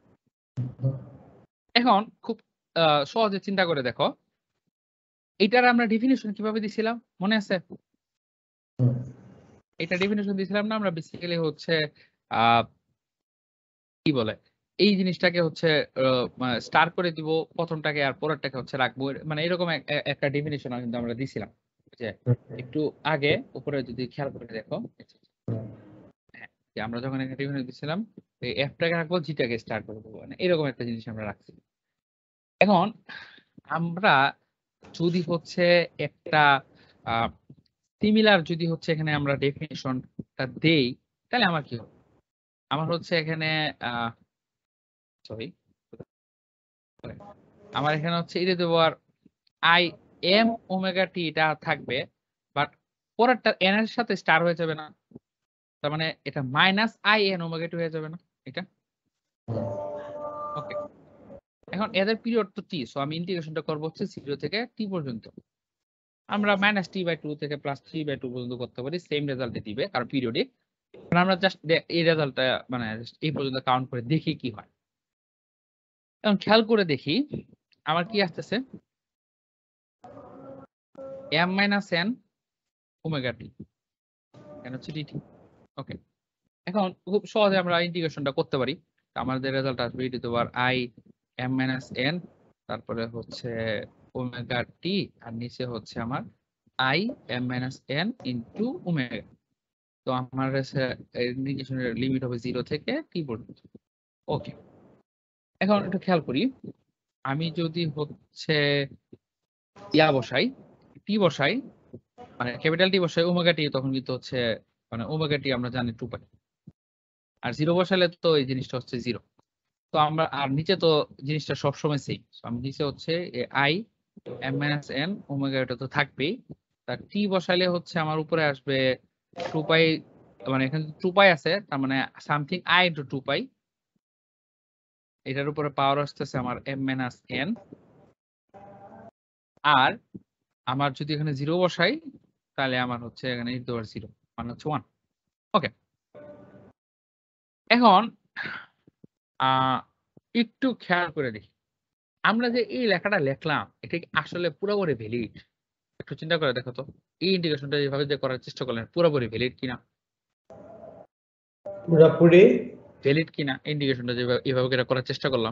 এখন খুব আহ, সহজে চিন্তা করে দেখো, এটার আমরা ডেফিনিশন কিভাবে দিছিলাম মনে আছে? হুম, এটা ডেফিনিশন দিছিলাম না আমরা? বেসিক্যালি হচ্ছে আহ কি বলে, এই জিনিসটাকে হচ্ছে স্টার করে দিব প্রথমটাকে, আর পরেরটাকে হচ্ছে রাখবো, মানে এরকম এক- এক- একটা ডেফিনিশন কিন্তু আমরা দিছিলাম। যে হুম, একটু আগে উপরে যদি খেয়াল করে দেখো, হুম, হ্যাঁ, যে আমরা যখন এখানে ডেফিনিশন দিছিলাম এই এফটাকে রাখবো, জিটাকে স্টার করে দেবো, মানে এরকম একটা জিনিস আমরা রাখছি। এখন আমরা যদি হচ্ছে একটা সিমিলার যদি হচ্ছে এখানে আমরা ডেফিনিশনটা দেই, তাহলে আমার কি হবে? আমার হচ্ছে এখানে আহ সরি আমার এখানে হচ্ছে এটা দেবো, আর আই এম ওমেগা টি এটা থাকবে, বাট পরেরটা এন এর সাথে স্টার হয়ে যাবে না? তার মানে এটা minus i n omega t হয়ে যাবে না এটা? হুম। ওকে, এখন এদের পিরিয়ড তো টি, সো আমি ইন্টিগ্রেশনটা করবো হচ্ছে জিরো থেকে টি পর্যন্ত। আমরা মাইনাস টি বাই টু থেকে প্লাস থ্রি বাই টু পর্যন্ত করতে পারি, সেম রেজাল্টে দিবে কারণ পিরিয়ডিক। আমরা জাস্ট এই রেজাল্টটা মানে just এই পর্যন্ত কাউন্ট করে দেখি কি হয়। এখন খেয়াল করে দেখি আমার কি আসতেছে, m minus n omega t, কেন হচ্ছে ডিটি। ওকে, এখন খুব সহজে আমরা ইন্টিগ্রেশনটা করতে পারি। আমাদের রেজাল্ট আসবে e to the power i m minus n, তারপরে হচ্ছে ওমেগা টি, আর নিচে হচ্ছে আমার i m minus n into omega. তো আমার ইন্টিগ্রেশনের লিমিট হবে জিরো থেকে টি পর্যন্ত। ওকে, এখন একটু খেয়াল করি, আমি যদি হচ্ছে ইয়া বসাই, টি বসাই, মানে ক্যাপিটাল টি বসাই ওমেগা টি, তখন কিন্তু হচ্ছে মানে ওমেগা টি আমরা জানি টু পাই, আর জিরো বসালে তো এই জিনিসটা হচ্ছে জিরো। তো আমরা আর নিচে তো জিনিসটা সবসময় সেম, আমি নিচে হচ্ছে i m minus n omega, এটা তো থাকবেই। তার টি বসাইলে হচ্ছে আমার উপরে আসবে টু পাই, মানে এখানে টু পাই আছে, তার মানে something i into two pi, এটার উপরে পাওয়ার আসতেছে আমার এম মাইনাস এন। আর আমার যদি এখানে জিরো বসাই, তাহলে আমার হচ্ছে এখানে ই টু দি পাওয়ার জিরো, মানে হচ্ছে ওয়ান। ওকে, এখন আহ একটু খেয়াল করে দেখি, আমরা যে এই লেখাটা লিখলাম এটা কি আসলে পুরোপুরি ভ্যালিড? একটু চিন্তা করে দেখো তো, এই ইন্টিগ্রেশনটা যেভাবে যে করার চেষ্টা করলেন পুরোপুরি ভ্যালিড কিনা? পুরাপুরি ভ্যালিড কিনা ইন্টিগ্রেশনটা যেভাবে এভাবে করে করার চেষ্টা করলাম?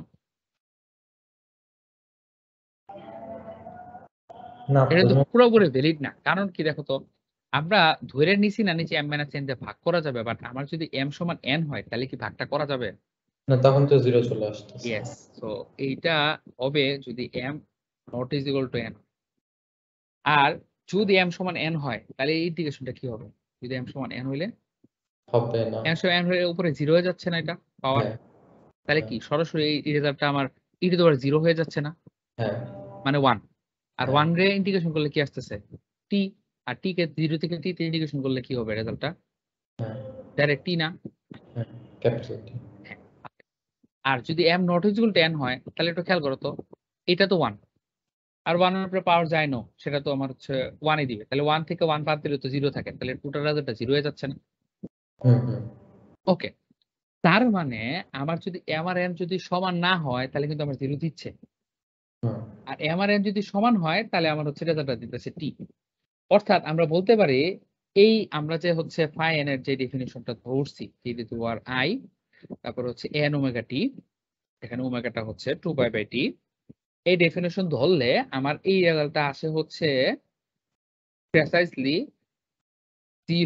না এটা তো তো পুরোপুরি ভ্যালিড না, কারণ কি দেখো তো, আমরা ধরে নিছি না নিচে এম মাইনাস এন দিয়ে ভাগ করা যাবে, বাট আমার যদি এম সমান এন হয় তাহলে কি ভাগটা করা যাবে? না, তখন তো জিরো চলে আসতেছে। ইয়েস। সো এইটা হবে যদি m not is equal to n. আর যদি এম সমান এন হয় তাহলে এই ইন্টিগ্রেশনটা কি হবে? যদি এম সমান এন হইলে, হবে না। এম সমান এন হলে উপরে জিরো হয়ে যাচ্ছে না এটা পাওয়ার? হ্যাঁ তাহলে হ্যাঁ কি সরাসরি এই রেজাল্টটা আমার ই টু দি পাওয়ার জিরো হয়ে যাচ্ছে না, হ্যাঁ মানে ওয়ান। আর হ্যাঁ ওয়ান রে ইন্টিগ্রেশন করলে কি আসতেছে? টি। আর টি কে জিরো থেকে টি তে ইন্টিগ্রেশন করলে কি হবে রেজাল্টটা? হ্যাঁ ডাইরেক্ট টি না? হ্যাঁ ক্যাপিটাল টি। হ্যাঁ। আর যদি m not is equal to n হয় তাহলে একটু খেয়াল করো তো, এটা তো ওয়ান, আর ওয়ান এর উপরে পাওয়ার যায় না, সেটা তো আমার হচ্ছে ওয়ানই দিবে, তাহলে ওয়ান থেকে ওয়ান বাদ দিলে তো জিরো থাকে, তাহলে টোটাল রেজাল্টটা জিরো হয়ে যাচ্ছে না? হুম হুম ওকে, তার মানে আমার যদি এম আর এন যদি সমান না হয় তাহলে কিন্তু আমার জিরো দিচ্ছে, হুম আর এম আর এন যদি সমান হয় তাহলে আমার হচ্ছে রেজাল্টটা দিতেছে টি। অর্থাৎ আমরা বলতে পারি এই আমরা যে হচ্ছে ফাই এন এর যে ডেফিনিশনটা ধরছি টি টু দি পাওয়ার আই, তারপর হচ্ছে এন ওমেগা টি, এখানে ওমেগাটা হচ্ছে টু পাই বাই টি, এই ডেফিনিশন ধরলে আমার এই রেজাল্টটা আসে হচ্ছে প্রেসাইজলি জিরো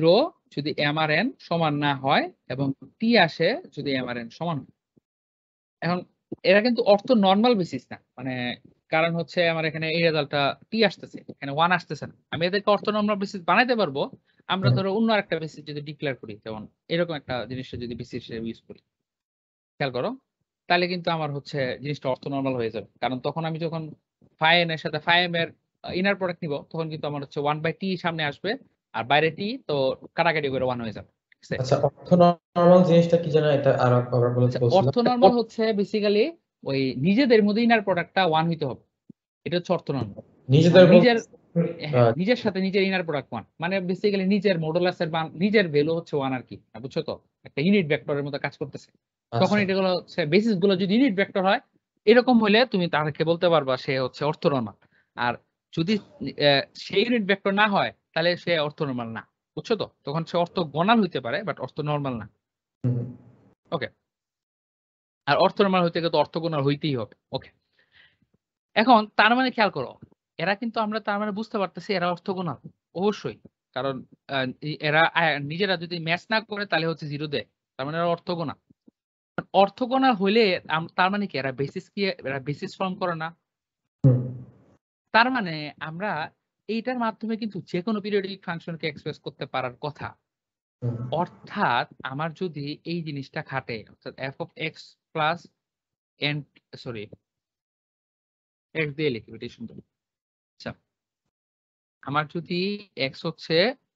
যদি এম আর এন সমান না হয় এবং টি আসে যদি এম আর এন সমান হয়। এখন এরা কিন্তু অর্থ নরমাল বেসিস না, মানে কারণ হচ্ছে আমার এখানে এই রেজাল্টটা টি আসতেছে, এখানে ওয়ান আসতেছে না। আমি এদেরকে অর্থ নরমাল বেসিস বানাইতে পারবো আমরা হুম। ধরো অন্য আরেকটা বেসিস যদি ডিক্লেয়ার করি, যেমন এরকম একটা জিনিসটা যদি বেসিস ইউজ করি, খেয়াল করো, তাহলে কিন্তু আমার হচ্ছে জিনিসটা অর্থ নরমাল হয়ে যাবে। কারণ তখন আমি যখন ফাই এন এর সাথে ফাই এম এর ইনার প্রোডাক্ট নিব, তখন কিন্তু আমার হচ্ছে ওয়ান বাই টি সামনে আসবে, আর বাইরে টি তো কাটাকাটি করে ওয়ান হয়ে যাবে। ঠিক আছে? আচ্ছা, অর্থ নরমাল জিনিসটা কি যেন, এটা আরো একবার বলে আচ্ছা, বলছিল। অর্থ নরমাল হচ্ছে বেসিক্যালি ওই নিজেদের মধ্যে ইনার প্রোডাক্টটা ওয়ান হইতে হবে, এটা হচ্ছে অর্থ নরমাল। নিজেদের মানে মধ্যে নিজের, হ্যাঁ, আহ, নিজের সাথে নিজের ইনার প্রোডাক্ট ওয়ান, মানে বেসিক্যালি নিজের মডুলাসের মান, নিজের ভ্যালু হচ্ছে ওয়ান আর কি, বুঝছো তো? একটা ইউনিট ভেক্টরের মতো কাজ করতেছে। তখন আচ্ছা। এটাগুলো হচ্ছে বেসিস গুলো যদি ইউনিট ভেক্টর হয়, এরকম হলে তুমি তাকে বলতে পারবা সে হচ্ছে অর্থনর্মাল। আর যদি আহ, সে ইউনিট ভেক্টর না হয়, তাহলে সে অর্থনর্মাল না, বুঝছো তো? তখন সে অর্থগোনাল হইতে পারে, বাট অর্থনর্মাল না। হুম। ওকে, আর অর্থনর্মাল হইতে গেলে তো অর্থগোনাল হইতেই হবে। ওকে, এখন তার মানে খেয়াল করো, এরা কিন্তু আমরা তার মানে বুঝতে পারতেছি এরা অর্থগোনাল অবশ্যই। কারণ আহ, এরা আহ, নিজেরা যদি ম্যাচ না করে তাহলে হচ্ছে জিরো দেয়, তার মানে এরা অর্থগোনাল। অর্থগোনাল হইলে আম- তার মানে কি এরা বেসিস কি, এরা বেসিস ফর্ম করে না? হুম। তার মানে আমরা এইটার মাধ্যমে কিন্তু যে কোনো পিরিয়ডিক ফাংশনকে এক্সপ্রেস করতে পারার কথা। হুম। অর্থাৎ আমার যদি এই জিনিসটা খাটে, অর্থাৎ f of x plus n, sorry x দিয়ে লিখি এটাই সুন্দর। আচ্ছা, আমার যদি এক্স হচ্ছে,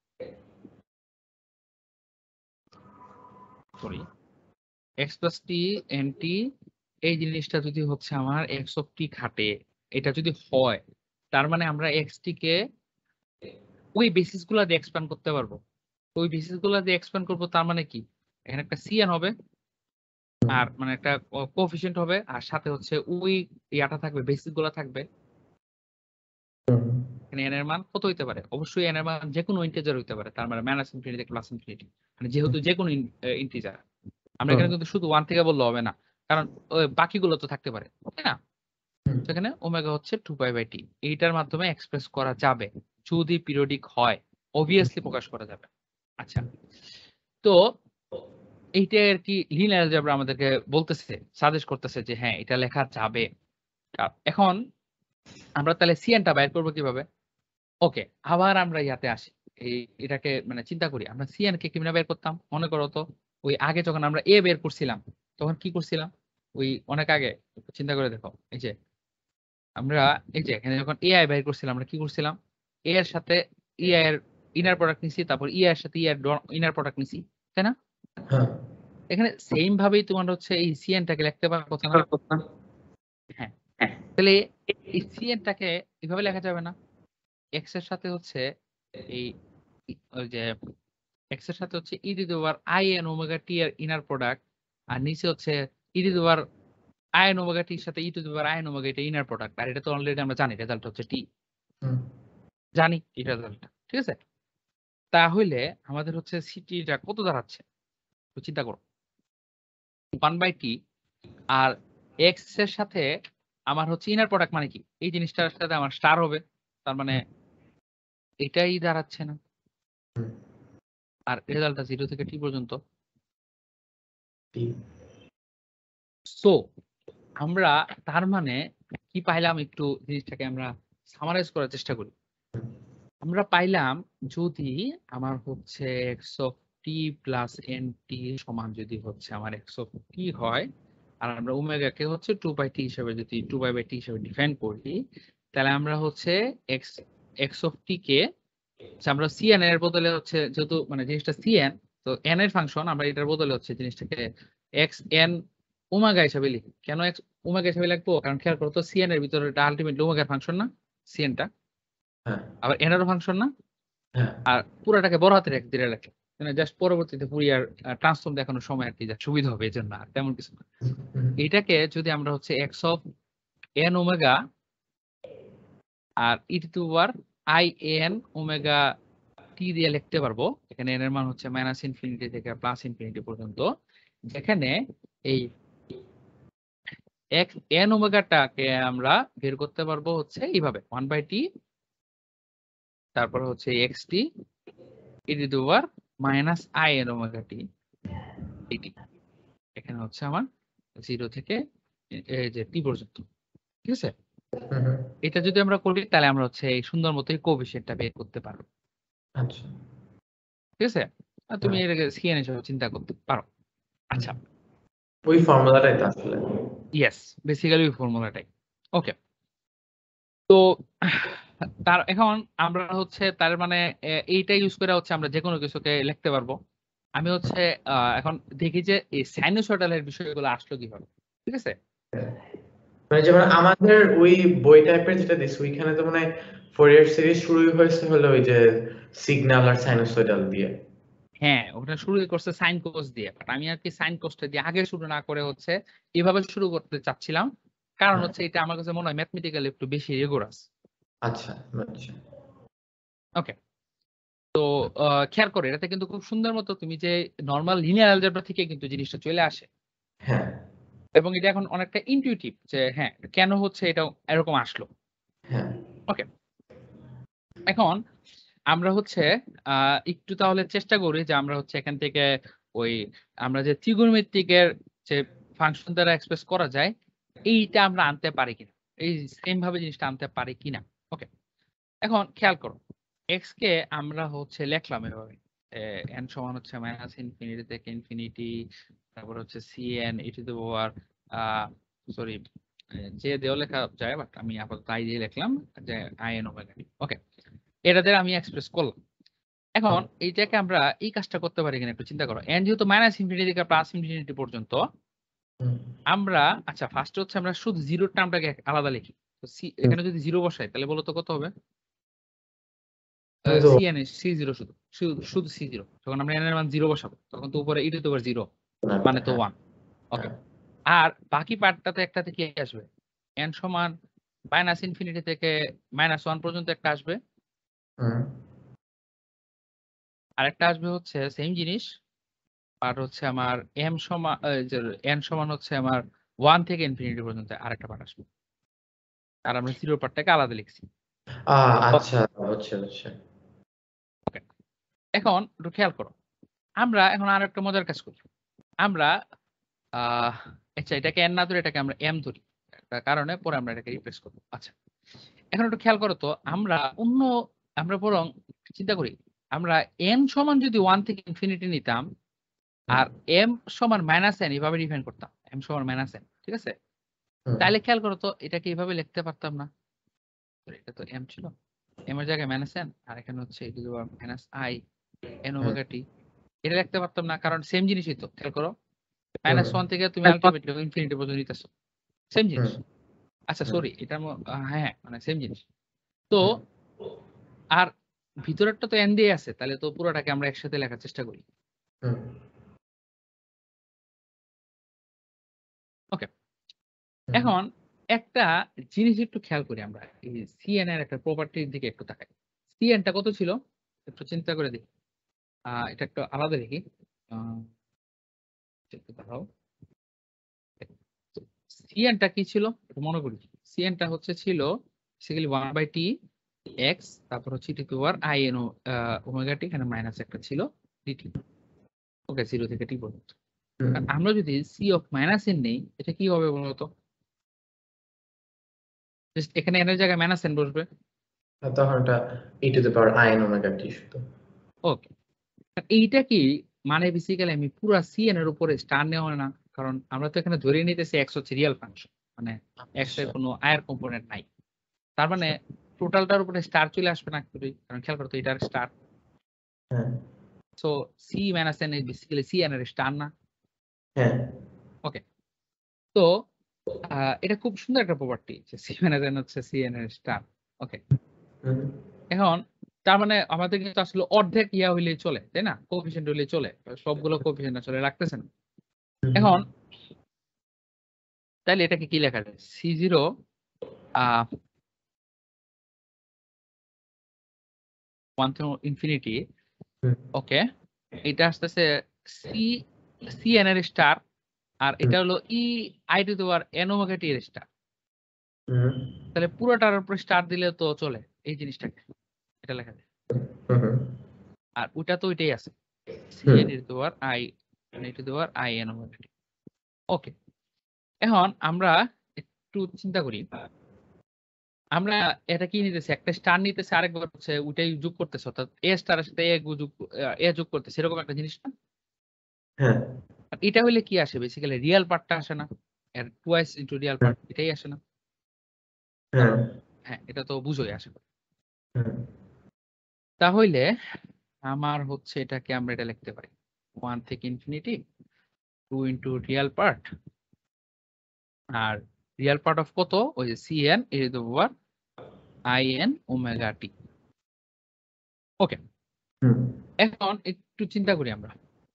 sorry x plus t n t, এই জিনিসটা যদি হচ্ছে আমার এক্স অফ টি খাটে, এটা যদি হয়, তার মানে আমরা এক্স টি কে ওই বেসিস গুলা দিয়ে এক্সপ্যান্ড করতে পারবো। ওই বেসিস গুলা দিয়ে এক্সপ্যান্ড করবো, তার মানে কি এখানে একটা সিএন হবে, হুম। আর মানে একটা কোএফিশিয়েন্ট হবে, আর সাথে হচ্ছে ওই ইয়াটা থাকবে, বেসিস গুলা থাকবে। হুম। এখানে এন এর মান কত হইতে পারে? অবশ্যই এন এর মান যে কোনো ইন্টিজার হইতে পারে, তার মানে মাইনাস ইনফিনিটি থেকে প্লাস ইনফিনিটি, মানে যেহেতু যে কোনো ইন্টিজার। আমরা হুম। এখানে কিন্তু শুধু ওয়ান থেকে বললে হবে না, কারণ ওই বাকিগুলো তো থাকতে পারে, তাই না? হুম। সেখানে ওমেগা হচ্ছে টু পাই বাই টি, এইটার মাধ্যমে এক্সপ্রেস করা যাবে যদি পিরিয়ডিক হয়, অবভিয়াসলি প্রকাশ করা যাবে। আচ্ছা, তো এইটা আর কি লিনিয়ার অ্যালজেব্রা আমাদেরকে বলতেছে, সাজেস্ট করতেছে যে হ্যাঁ এটা লেখা যাবে। আ- এখন আমরা তাহলে সিএনটা বের করবো কিভাবে? ওকে, আবার আমরা ইয়াতে আসি, এই এটাকে মানে চিন্তা করি আমরা সিএন কে কিভাবে বের করতাম। মনে করো তো, ওই আগে যখন আমরা এ বের করছিলাম, তখন কি করছিলাম? ওই অনেক আগে চিন্তা করে দেখো, এই যে আমরা এই যে এখানে যখন এআই বের করছিলাম, আমরা কি করছিলাম? এ এর সাথে ইআই এর ইনার প্রোডাক্ট নিছি, তারপর ইআই এর সাথে ইআই এর ইনার প্রোডাক্ট নিছি, তাই না? হ্যাঁ। এখানে সেম ভাবেই তোমার হচ্ছে এই সিএনটাকে লিখতে পারার কথা না? হ্যাঁ, হ্যাঁ। তাহলে এই সিএনটাকে এভাবে লেখা যাবে না? এক্স এর সাথে হচ্ছে এই ই- ওই যে এক্স এর সাথে হচ্ছে ই to the power i n omega t এর ইনার প্রোডাক্ট, আর নিচে হচ্ছে ই to the power i n omega টির সাথে e to the power i n omega এটা ইনার প্রোডাক্ট। আর এটা তো অলরেডি আমরা জানি রেজাল্ট হচ্ছে টি, হুম। জানি এই রেজাল্টটা, ঠিক আছে? তাহলে আমাদের হচ্ছে সিটিটা কত দাঁড়াচ্ছে তো চিন্তা করো, ওয়ান বাই টি, আর এক্স এর সাথে আমার হচ্ছে ইনার প্রোডাক্ট মানে কি, এই জিনিসটার সাথে আমার স্টার হবে, তার মানে এটাই দাঁড়াচ্ছে না। হুম। আর রেজাল্টটা জিরো থেকে টি পর্যন্ত। টি। সো আমরা তার মানে কি পাইলাম, একটু জিনিসটাকে আমরা সামারাইজ করার চেষ্টা করি। আমরা পাইলাম যদি আমার হচ্ছে x of t plus n t সমান যদি হচ্ছে আমার এক্স অফ টি হয়, আর আমরা ওমেগাকে হচ্ছে টু বাই টি হিসেবে যদি টু বাই বাই টি হিসেবে ডিফাইন করি, তাহলে আমরা হচ্ছে এক্স এক্স অফ টি কে আচ্ছা, আমরা সিএন এর বদলে হচ্ছে যেহেতু মানে জিনিসটা সিএন, তো এন এর ফাংশন, আমরা এটার বদলে হচ্ছে জিনিসটাকে এক্স এন ওমেগা হিসেবে লিখি। কেন এক্স ওমেগা হিসেবে লিখবো? কারণ খেয়াল করো তো, সিএন এর ভিতরে এটা আলটিমেটলি ওমেগার ফাংশন না, সিএনটা হ্যাঁ। আবার এন এর ফাংশন না, হ্যাঁ। আর পুরাটাকে বড় হাতের এক দিয়ে লেখে, মানে জাস্ট পরবর্তীতে ফুরিয়ার ট্রান্সফর্ম দেখানোর সময় আর কি যা সুবিধা হবে, এই জন্য আর তেমন কিছু না। হুম। এইটাকে যদি আমরা হচ্ছে এক্স অফ এন ওমেগা আর e to power i n omega t দিয়ে লিখতে পারবো। এখানে এন এর মান হচ্ছে মাইনাস ইনফিনিটি থেকে প্লাস ইনফিনিটি পর্যন্ত, যেখানে এই এক্স এন ওমেগাটাকে আমরা বের করতে পারবো হচ্ছে এইভাবে ওয়ান বাই টি, তারপর হচ্ছে x t e to the power minus i n omega t dt. এখানে হচ্ছে আমার জিরো থেকে এই যে টি পর্যন্ত, ঠিক আছে? হুম হুম। এটা যদি আমরা করি তাহলে আমরা হচ্ছে এই সুন্দর মতো এই কোএফিসিয়েন্টটা বের করতে পারবো, আচ্ছা। ঠিক আছে? আর তুমি হ্যাঁ। এটাকে সিএন হিসেবে চিন্তা করতে পারো। আচ্ছা, ওই ফর্মুলাটাই তো আসলে। ইয়েস, বেসিক্যালি ওই ফর্মুলাটাই। ওকে, তো তার এখন আমরা হচ্ছে তার মানে এ, এইটা ইউজ করে হচ্ছে আমরা যে কোনো কিছুকে লিখতে পারবো। আমি হচ্ছে আহ, এখন দেখি যে এই সাইনোসয়েডালের বিষয়গুলো আসলো কিভাবে, ঠিক আছে? মানে যেমন আমাদের ওই বই টাইপের যেটা দিছে ওইখানে তো মানে ফোরিয়ার সিরিজ শুরুই হয়েছে হলো ওই যে সিগন্যাল আর সাইনোসয়েডাল দিয়ে। হ্যাঁ, ওটা শুরু করছে সাইন কোস দিয়ে, বাট আমি আর কি সাইন কোসটা দিয়ে আগে শুরু না করে হচ্ছে এভাবে শুরু করতে চাচ্ছিলাম, কারণ হ্যাঁ। হচ্ছে এটা আমার কাছে মনে হয় ম্যাথমেটিক্যালি একটু বেশি রিগোরাস। আচ্ছা আচ্ছা। ওকে, তো আহ, খেয়াল করে এটাতে কিন্তু খুব সুন্দর মতো তুমি যে নর্মাল লিনিয়ার অ্যালজেব্রা থেকে কিন্তু জিনিসটা চলে আসে, হ্যাঁ এবং এটা এখন অনেকটা ইনটিউটিভ যে হ্যাঁ কেন হচ্ছে এটা এরকম আসলো। হ্যাঁ। ওকে, এখন আমরা হচ্ছে আহ একটু তাহলে চেষ্টা করি যে আমরা হচ্ছে এখান থেকে ওই আমরা যে ত্রিগোণমিতিকের যে ফাংশন দ্বারা এক্সপ্রেস করা যায় এইটা আমরা আনতে পারি কিনা, এই সেম ভাবে জিনিসটা আনতে পারি কিনা। ওকে, এখন খেয়াল করো, এক্স কে আমরা হচ্ছে লিখলাম এভাবে, এন সমান হচ্ছে মাইনাস ইনফিনিটি থেকে ইনফিনিটি, তারপর হচ্ছে c n e to the power sorry যে দেও লেখা যায়, বাট আমি আপাতত আই দিয়ে লিখলাম যে i n omega t. Okay, এটা দিয়ে আমি এক্সপ্রেস করলাম। এখন এইটাকে আমরা এই কাজটা করতে পারি কিনা একটু চিন্তা করো, এন যেহেতু মাইনাস ইনফিনিটি থেকে প্লাস ইনফিনিটি পর্যন্ত, হুম, আমরা আচ্ছা ফার্স্ট হচ্ছে আমরা শুধু জিরোর টার্মটাকে আলাদা লিখি। তো সি এখানে যদি জিরো বসাই তাহলে বলো তো কত হবে? আমি তো সি এন সি জিরো শুধু শুধু শুধু সি জিরো, যখন আমরা এন এর মান জিরো বসাবো তখন তো উপরে ই টু দি পাওয়ার জিরো মানে তো হ্যাঁ ওয়ান। ওকে, হ্যাঁ। আর বাকি পার্টটাতে একটাতে কি আসবে? এন সমান মাইনাস ইনফিনিটি থেকে মাইনাস ওয়ান পর্যন্ত একটা আসবে, হুম, আর একটা আসবে হচ্ছে সেম জিনিস, আর হচ্ছে আমার এম সমান এন সমান হচ্ছে আমার ওয়ান থেকে ইনফিনিটি পর্যন্ত আরেকটা পার্ট আসবে, আর আমরা জিরো পার্টটাকে আলাদা লিখছি। আহ আচ্ছা হচ্ছে হচ্ছে। ওকে, এখন একটু খেয়াল করো, আমরা এখন আর একটা মজার কাজ করি। আমরা আহ আচ্ছা এটাকে এন না ধরে এটাকে আমরা এম ধরি, একটা কারণে পরে আমরা এটাকে রিপ্লেস করবো। আচ্ছা, এখন একটু খেয়াল করো তো, আমরা অন্য আমরা বরং চিন্তা করি, আমরা এন সমান যদি ওয়ান থেকে ইনফিনিটি নিতাম হুম, আর এম সমান মাইনাস এন এভাবে ডিফাইন করতাম, এম সমান মাইনাস এন, ঠিক আছে? হুম, তাহলে খেয়াল করো তো এটাকে এইভাবে লিখতে পারতাম না? তো এটা তো এম ছিল, এম এর জায়গায় মাইনাস এন, আর এখানে হচ্ছে ই to the power minus i n hmm, omega t. এটা লিখতে পারতাম না, কারণ সেম জিনিসই তো। খেয়াল করো, হুম, মাইনাস ওয়ান থেকে তুমি আলটিমেটলি ইনফিনিটি পর্যন্ত নিতেছো, সেম জিনিস। হুম, আচ্ছা হুম, সরি, এটা ম- আহ, হ্যাঁ হ্যাঁ মানে সেম জিনিস। তো হুম, আর ভিতরেরটা তো এন দিয়ে আছে, তাহলে তো পুরোটাকে আমরা একসাথে লেখার চেষ্টা করি। হুম, ওকে, হুম। এখন একটা জিনিস একটু খেয়াল করি, আমরা এই সিএন এর একটা প্রপার্টির দিকে একটু তাকাই। সিএনটা কত ছিল একটু চিন্তা করে দেখি। আহ এটা একটু আলাদা দেখি। আহ একটু দাঁড়াও, সিএনটা কি ছিল একটু মনে করি। সিএনটা হচ্ছে ছিল basically one by t x, তারপর হচ্ছে টি টু আর আই এন ওমেগা টি, এখানে মাইনাস একটা ছিল ডিটি। ওকে, জিরো থেকে টি পর্যন্ত। হুম। আর আমরা যদি সি অফ মাইনাস এন নেই, এটা কি হবে বলতো? Just এখানে এন এর জায়গায় মাইনাস এন বসবে। আর তখন এটা e to the power i n omega t শুধু। ওকে, এইটা কি মানে বেসিক্যালি আমি পুরো সিএন এর উপরে স্টার নেওয়া হয় না, কারণ আমরা তো এখানে ধরে নিতেছি এক্স হচ্ছে রিয়েল ফাংশন, মানে এক্স এর আচ্ছা। কোনো আয়ের কম্পোনেন্ট নাই। তার মানে টোটালটার উপরে স্টার চলে আসবে না একটু, কারণ খেয়াল করতো এটার স্টার। হ্যাঁ so c minus n basically c n এর স্টার না। হ্যাঁ। ওকে, তো আহ, এটা খুব সুন্দর একটা প্রপার্টি যে সি মাইনাস এন হচ্ছে সি এন এর স্টার। ওকে, হুম, এখন তার মানে আমাদের কিন্তু আসলে অর্ধেক ইয়া হইলেই চলে, তাই না? কোএফিসিয়েন্ট হইলেই চলে, সবগুলো কোএফিসিয়েন্ট আসলে রাখতেছে না। হুম, এখন তাহলে এটাকে কি লেখা যায়? C zero ah one to infinity. হুম, ওকে, এটা আসতেছে সি সি এন এর স্টার, আর হুম, এটা হলো e i to the power n omega t এর স্টার। হুম, তাহলে পুরোটার উপরে স্টার দিলে তো চলে এই জিনিসটাকে, এটা লেখা যায়। হুম, হুম। আর ওটা তো ওইটাই আছে। cn e to the power i মানে e to the power i n omega t। Okay, এখন আমরা একটু চিন্তা করি, আমরা এটা কি নিতেছি, একটা স্টার নিতেছি, আরেকবার হচ্ছে ওইটাই যোগ করতেছে, অর্থাৎ এ স্টারের সাথে এ যোগ এ যোগ করতেছে, এরকম একটা জিনিস না? হ্যাঁ আর এটা হইলে কি আসে, বেসিক্যালি রিয়েল পার্টটা আসে না, এর টুয়াইস ইনটু রিয়েল পার্ট এটাই আসে না? হ্যাঁ হ্যাঁ, এটা তো বুঝোই আসে। হ্যাঁ তাহলে আমার হচ্ছে এটাকে আমরা এটা লিখতে পারি ওয়ান থেকে infinity two into real part, আর রিয়েল পার্ট অফ কত, ওই যে cn e to the power i n omega t। Okay, হুম এখন একটু চিন্তা করি আমরা,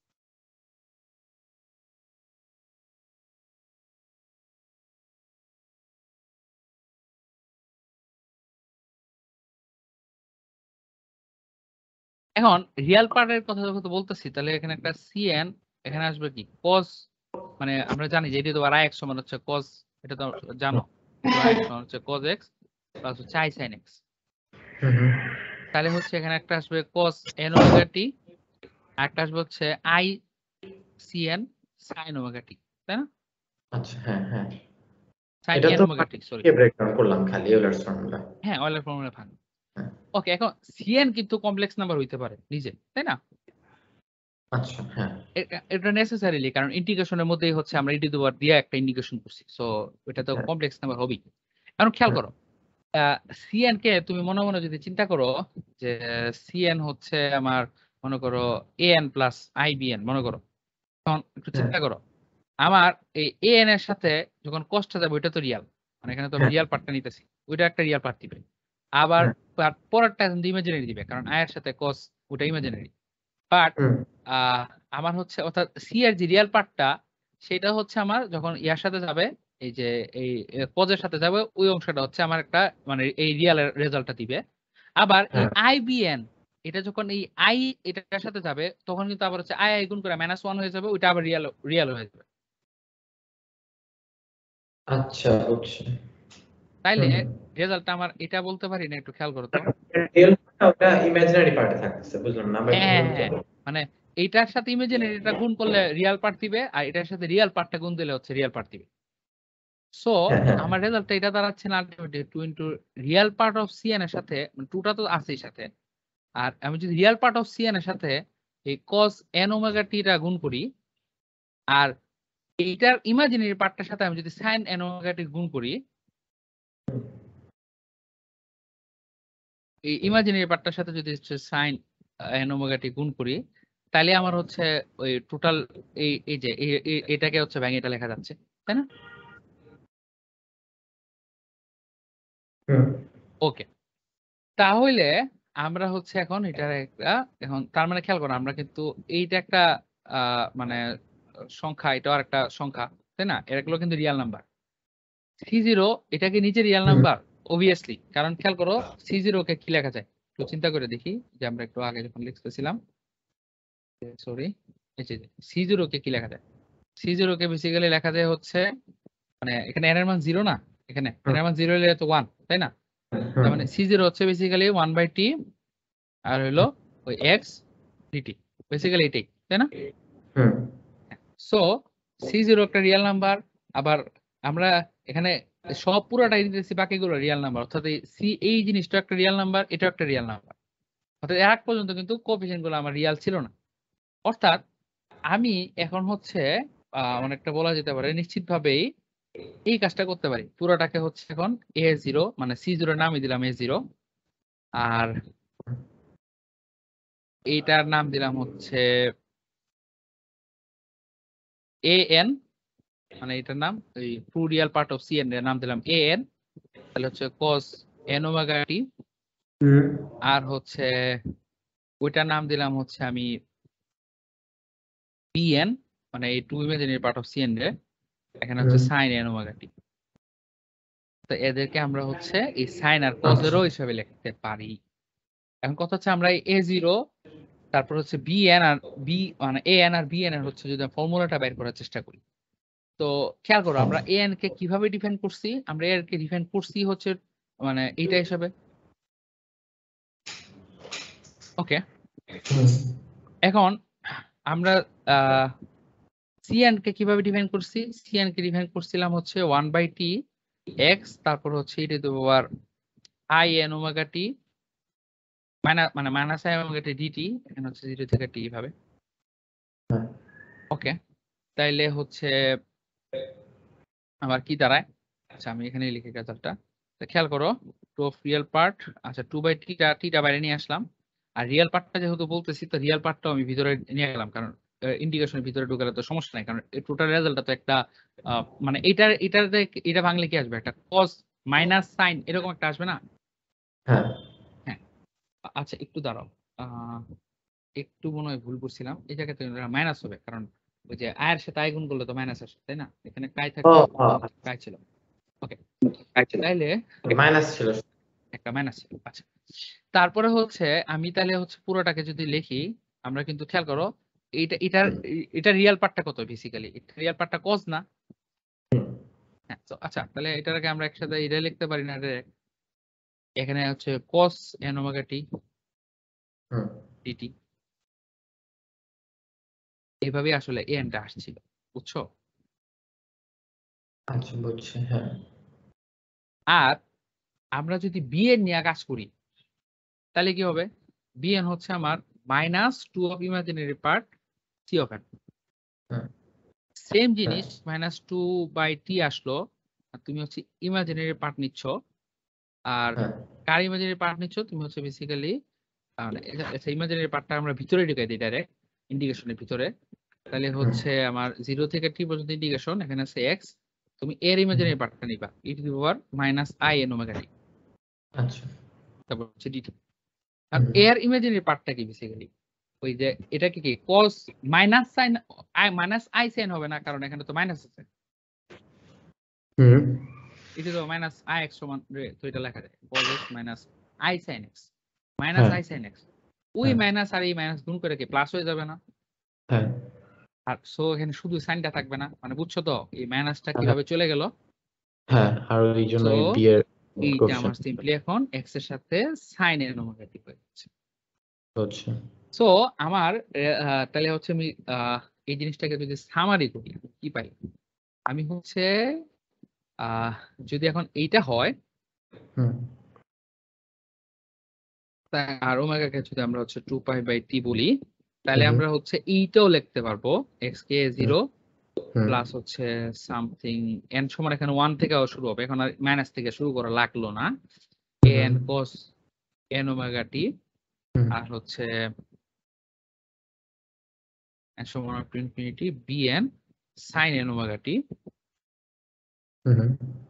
এখন রিয়েল পার্টের কথা যখন বলতেছি, তাহলে এখানে একটা cn, এখানে আসবে কি cos, মানে আমরা জানি যে এটা তো আর x সমান হচ্ছে cos, এটা তো জানো i সমান হচ্ছে cos x প্লাস হচ্ছে i sin x। হুম হুম তাহলে হচ্ছে এখানে একটা আসবে cos n ওমেগা t, আর একটা আসবে হচ্ছে i cn sin omega t, তাই না? আচ্ছা হ্যাঁ হ্যাঁ sin এটা n তো ওমেগা t, সরি। ব্রেকডাউন করলাম খালি ইউলারস ফর্মুলা। হ্যাঁ, অয়েলার ফর্মুলা ভাঙ। হ্যাঁ ওকে, এখন cn কিন্তু কমপ্লেক্স নাম্বার হইতে পারে নিজে, তাই না? আচ্ছা হ্যাঁ এ- এটা নেসেসারিলি, কারণ ইন্টিগ্রেশনের মধ্যেই হচ্ছে আমরা ইটি দুবার দিয়ে একটা ইন্টিগ্রেশন করছি, সো এটা তো হ্যাঁ কমপ্লেক্স নাম্বার হবেই। এখন খেয়াল হ্যাঁ করো, সিএন কে তুমি মনে মনে যদি চিন্তা করো যে সিএন হচ্ছে আমার, মনে করো এন প্লাস আইবিএন মনে করো, তখন একটু হ্যাঁ চিন্তা করো, আমার এই এন এর সাথে যখন কষ্টটা যাবে ওইটা তো রিয়াল, মানে এখানে তো আমি হ্যাঁ রিয়াল পার্টটা নিতেছি, ওইটা একটা রিয়াল পার্ট দিবে। আবার হ্যাঁ পার- পরেরটা কিন্তু ইমাজিনারি দিবে, কারণ আয়ের সাথে কস ওটা ইমাজিনারি। বাট হুম আমার হচ্ছে, অর্থাৎ সি এর যে রিয়াল পার্টটা, সেটা হচ্ছে আমার যখন ইয়ার সাথে যাবে, এই যে এই কজের সাথে যাবে, ওই অংশটা হচ্ছে আমার একটা, মানে এই রিয়াল রেজাল্টটা দিবে। আবার এই হ্যাঁ আইবিএন, এটা যখন এই আই এটার সাথে যাবে, তখন কিন্তু আবার হচ্ছে আই আই গুণ করে মাইনাস ওয়ান হয়ে যাবে, ওইটা আবার রিয়াল রিয়াল হয়ে যাবে। আচ্ছা বুঝছি। তাইলে হুম রেজাল্টটা আমার এটা বলতে পারি না, একটু খেয়াল করো তো। রিয়েল ওটা ইমাজিনারি পার্টে থাকতেছে, বুঝলাম না ভাই হ্যাঁ বলুন হ্যাঁ তো। হ্যাঁ, মানে এইটার সাথে ইমেজিনারি এটা গুণ করলে রিয়াল পার্ট দিবে, আর এটার সাথে রিয়াল পার্টটা গুণ দিলে হচ্ছে রিয়াল পার্ট দিবে। সো হ্যাঁ হ্যাঁ আমার রেজাল্টটা এটা দাঁড়াচ্ছে না ultimately two into real part of cn এর সাথে, টুটা তো আছেই সাথে, আর আমি যদি রিয়াল পার্ট অফ সিএন এর সাথে এই কস এন ওমেগা টিটা গুণ করি, আর এইটার ইমাজিনারি পার্টটার সাথে আমি যদি সাইন এন ওমেগা টি গুণ করি, এই ইমাজিনারি পার্টটার সাথে যদি সাইন এন ওমেগা টি গুণ করি, তাহলে আমার হচ্ছে ওই টোটাল এই এই যে এই- এই- এটাকে হচ্ছে ভেঙে এটা লেখা যাচ্ছে, তাই না? হুম ওকে, তাহলে আমরা হচ্ছে এখন এটার একটা, এখন তার মানে খেয়াল করো, আমরা কিন্তু এইটা একটা আহ মানে সংখ্যা, এটাও আর একটা সংখ্যা, তাই না? এগুলো কিন্তু রিয়াল নাম্বার। সি জিরো এটা কি নিচে রিয়াল হুম নাম্বার? অবভিয়াসলি, কারণ খেয়াল করো সি জিরো কে কি লেখা যায়, একটু চিন্তা করে দেখি, যে আমরা একটু আগে যখন লিখতেছিলাম, সরি, এই যে সি জিরো কে কি লেখা যায়, সি জিরো কে বেসিক্যালি লেখা যায় হচ্ছে, মানে এখানে এর মান জিরো না, এখানে এর মান জিরো হলে তো ওয়ান, তাই না? তার হুম মানে সি জিরো হচ্ছে বেসিক্যালি ওয়ান বাই টি, আর হলো ওই এক্স ডিটি, বেসিক্যালি এটাই, তাই না? হুম সো সি জিরো একটা রিয়েল নাম্বার, আবার আমরা এখানে সব পুরোটাই দিতেছি বাকিগুলো রিয়েল নাম্বার, অর্থাৎ এই সি এই জিনিসটা একটা রিয়েল নাম্বার, এটা একটা রিয়েল নাম্বার, অর্থাৎ এর আগ পর্যন্ত কিন্তু কোএফিসিয়েন্ট গুলো আমার রিয়েল ছিল না। অর্থাৎ আমি এখন হচ্ছে আহ অনেকটা বলা যেতে পারে নিশ্চিতভাবেই এই কাজটা করতে পারি, পুরোটাকে হচ্ছে এখন এ জিরো, মানে সি জিরো নামই দিলাম এ জিরো, আর এইটার নাম দিলাম হচ্ছে এ এন, মানে এটার নাম এই two real part of cn এর নাম দিলাম এ এন, তাহলে হচ্ছে cos n ওমেগা টি, হুম আর হচ্ছে ওইটার নাম দিলাম হচ্ছে আমি পিএন, মানে এই two imaginary part of cn এর, এখানে হচ্ছে হুম sin n ওমেগা টি। তো এদেরকে আমরা হচ্ছে এই সাইন আর cos আচ্ছা এরও হিসাবে লিখতে পারি। এখন কথা হচ্ছে আমরা এ জিরো, তারপর হচ্ছে বিএন আর বি, মানে এ এন আর বিএন এর হচ্ছে যদি ফর্মুলাটা বের করার চেষ্টা করি, তো খেয়াল করো আমরা এ এন কে কিভাবে ডিফাইন করছি, আমরা এ এন কে ডিফাইন করছি হচ্ছে মানে এইটা হিসাবে। ওকে, হুম এখন আমরা আহ সিএন কে কিভাবে ডিফাইন করছি? সিএন কে ডিফাইন করছিলাম হচ্ছে ওয়ান বাই টি এক্স, তারপর হচ্ছে ই to the power i n omega t minus মানে minus i omega t dt, এখানে হচ্ছে জিরো থেকে টি ভাবে। ওকে, তাইলে হচ্ছে আমার কি দাঁড়ায়? আচ্ছা আমি এখানে লিখে রেজাল্টটা খেয়াল করো। টু অফ রিয়েল পার্ট, আচ্ছা টু বাই টিটা টিটা বাইরে নিয়ে আসলাম, আর রিয়েল পার্টটা যেহেতু বলতেছি তো রিয়েল পার্টটাও আমি ভিতরে নিয়ে গেলাম, কারণ ইন্ডিকেশনের ভিতরে ঢুকালে তো সমস্যা নাই, কারণ টোটাল রেজাল্টটা তো একটা আহ, মানে এটার এটার এটা ভাঙলে কি আসবে? একটা কস মাইনাস সাইন এরকম একটা আসবে না? হ্যাঁ হ্যাঁ। আচ্ছা একটু দাঁড়াও, আহ একটু মনে হয় ভুল করছিলাম, এই জায়গাতে মাইনাস হবে, কারণ ওই যে আয়ের সাথে আয় গুণ করলে তো মাইনাস আসে, তাই না? এখানে কাই ও থাকবে, ও, কাই ছিল। ওকে, আচ্ছা, তাইলে মাইনাস ছিল। একটা মাইনাস ছিল। আচ্ছা, তারপরে হচ্ছে আমি তাহলে হচ্ছে পুরোটাকে যদি লিখি, আমরা কিন্তু খেয়াল করো এইটা এটার এটা রিয়েল পার্টটা কত? বেসিক্যালি রিয়েল পার্টটা কজ না? হ্যাঁ, তো আচ্ছা তাহলে এটাকে আমরা একসাথে এটা লিখতে পারি না রে, এখানে হচ্ছে cos n ওমেগা t হুম dt, এইভাবে আসলে n টা আসছিল, বুঝছো? আচ্ছা বুঝছি, হ্যাঁ আর আমরা যদি bn নিয়ে কাজ করি তাহলে কি হবে? bn হচ্ছে আমার minus two of imaginary part c অফ n, হুম, সেম হ্যাঁ জিনিস মাইনাস টু বাই টি আসলো, আর তুমি হচ্ছে ইমাজিনারি পার্ট নিচ্ছ, আর হ্যাঁ কার ইমাজিনারি পার্ট নিচ্ছ? তুমি হচ্ছে বেসিক্যালি আচ্ছা ইমাজিনারি পার্টটা আমরা ভিতরে ঢুকাই দিই ডাইরেক্ট ইন্ডিকেশনের ভিতরে, তাহলে হুম, হচ্ছে আমার জিরো থেকে টি পর্যন্ত ইন্ডিকেশন, এখানে আছে এক্স, তুমি এর হুম, ইমাজিনারি পার্টটা নিবা e to the power minus i n omega t, আচ্ছা তারপর হচ্ছে ডিটি। আর হুম এর ইমাজিনারি পার্টটা কি বেসিক্যালি ওই যে এটা কি কি cos minus sine i minus i sine হবে না, কারণ এখানে তো মাইনাস আছে, হুম e to the power minus i x সমান রে, তো এটা লেখা যায় cos x minus i sine x minus হ্যাঁ আই সাইন এক্স, ওই হ্যাঁ মাইনাস আর এই মাইনাস গুণ করে কি প্লাস হয়ে যাবে না? হ্যাঁ আর সো এখানে শুধু সাইনটা থাকবে না, মানে বুঝছো তো এই মাইনাসটা হ্যাঁ কিভাবে চলে গেল? হ্যাঁ, আর এই জন্য সো এই বিয়ের এইটা আমার কোশ্চেন সিম্পলি এখন এক্স এর সাথে সাইন এর অনুপাতিক হয়ে যাচ্ছে। হচ্ছে। সো আমার আহ, তাহলে হচ্ছে আমি আহ, এই জিনিসটাকে যদি সামারি করি কি পাই? আমি হচ্ছে আহ, যদি এখন এইটা হয় হুম তা আর ওমেগাকে যদি আমরা হচ্ছে টু পাই বাই টি বলি, তাহলে হুম আমরা হচ্ছে এইটাও লিখতে পারবো এক্স কে হুম জিরো হুম প্লাস হচ্ছে সামথিং এন সমান এখানে ওয়ান থেকেও শুরু হবে, এখন আর মাইনাস থেকে শুরু করা লাগলো না, হুম n cos n omega t, হুম আর হচ্ছে n সমান to infinity bn sin n omega t। হুম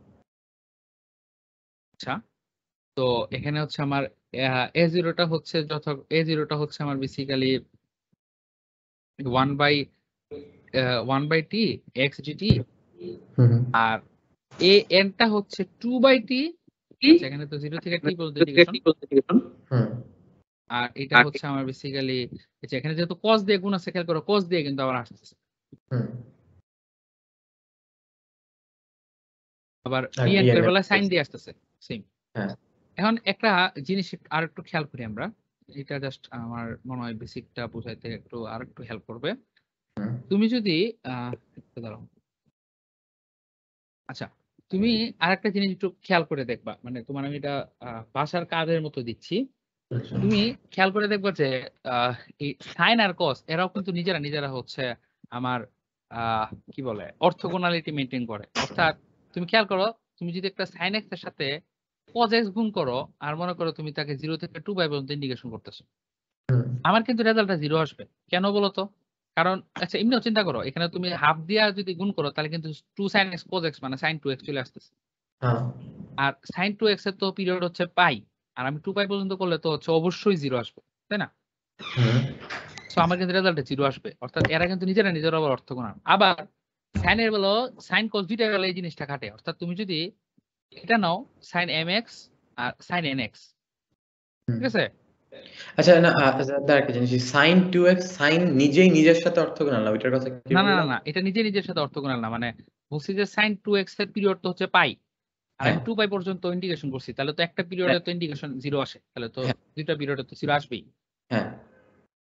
আচ্ছা, তো এখানে হচ্ছে আমার এ জিরোটা হচ্ছে যত এ জিরোটা হচ্ছে আমার basically one by one by t x dt, হুম আর এ এনটা হচ্ছে টু বাই টি, আচ্ছা এখানে তো জিরো থেকে টি পর্যন্ত ইন্টিগ্রেশন, হুম আর এটা হচ্ছে আমার বেসিক্যালি এখানে যেহেতু cos দিয়ে গুণ আছে খেয়াল করো cos দিয়ে কিন্তু আবার আসছে, হুম আবার আর bn বিএন এর এর বেলায় সাইন দিয়ে আসতেছে সেম। হ্যাঁ এখন একটা জিনিস আর একটু খেয়াল করি আমরা, এটা জাস্ট আমার মনে হয় বেসিকটা বোঝাইতে একটু আর একটু হেল্প করবে। হুম তুমি যদি আহ একটু দাঁড়াও, আচ্ছা তুমি আরেকটা জিনিস একটু খেয়াল করে দেখবা, মানে তোমার আমি এটা আহ, ভাষার কাজের মতো দিচ্ছি, আচ্ছা তুমি খেয়াল করে দেখবা যে আহ, এই সাইন আর কস এরাও কিন্তু নিজেরা নিজেরা হচ্ছে আমার আহ কি বলে অর্থগোনালিটি মেনটেন করে, অর্থাৎ তুমি খেয়াল করো তুমি যদি একটা সাইন এক্স এর সাথে কজ এক্স গুণ করো, আর মনে করো তুমি তাকে জিরো থেকে টু বাই পর্যন্ত ইন্ডিকেশন করতেছো, হুম আমার কিন্তু রেজাল্টটা জিরো আসবে, কেন বলো তো? কারণ আচ্ছা এমনিও চিন্তা করো এখানে তুমি হাফ দিয়া যদি গুণ করো তাহলে কিন্তু two sine x cos x মানে সাইন টু এক্স চলে আসতেছে, হ্যাঁ আর সাইন টু এক্স এর তো পিরিয়ড হচ্ছে পাই, আর আমি টু পাই পর্যন্ত করলে তো হচ্ছে অবশ্যই জিরো আসবে, তাই না? হুম সো আমার কিন্তু রেজাল্টে জিরো আসবে, অর্থাৎ এরা কিন্তু নিজেরা নিজেরা আবার অর্থগোনাল। আবার সাইনের বেলা সাইন কস দুইটা বেলা এই জিনিসটা খাটে, অর্থাৎ তুমি যদি এটা নাও সাইন এম এক্স আর সাইন এন এক্স, হুম ঠিক আছে? আচ্ছা না আ আচ্ছা তার একটা জিনিস sin টু এক্স sin নিজেই নিজের সাথে অর্থগোনাল না, ওইটার কথা কি না না না বললা? না এটা নিজে নিজের সাথে অর্থগোনাল না, মানে বলছি যে সাইন টু এক্স এর পিরিয়ড তো হচ্ছে পাই, আর হ্যাঁ আমি টু পাই পর্যন্ত ইন্টিগ্রেশন করছি, তাহলে তো একটা পিরিয়ডে হ্যাঁ তো ইন্টিগ্রেশন জিরো আসে, তাহলে তো হ্যাঁ দুইটা পিরিয়ডে তো জিরো আসবেই। হ্যাঁ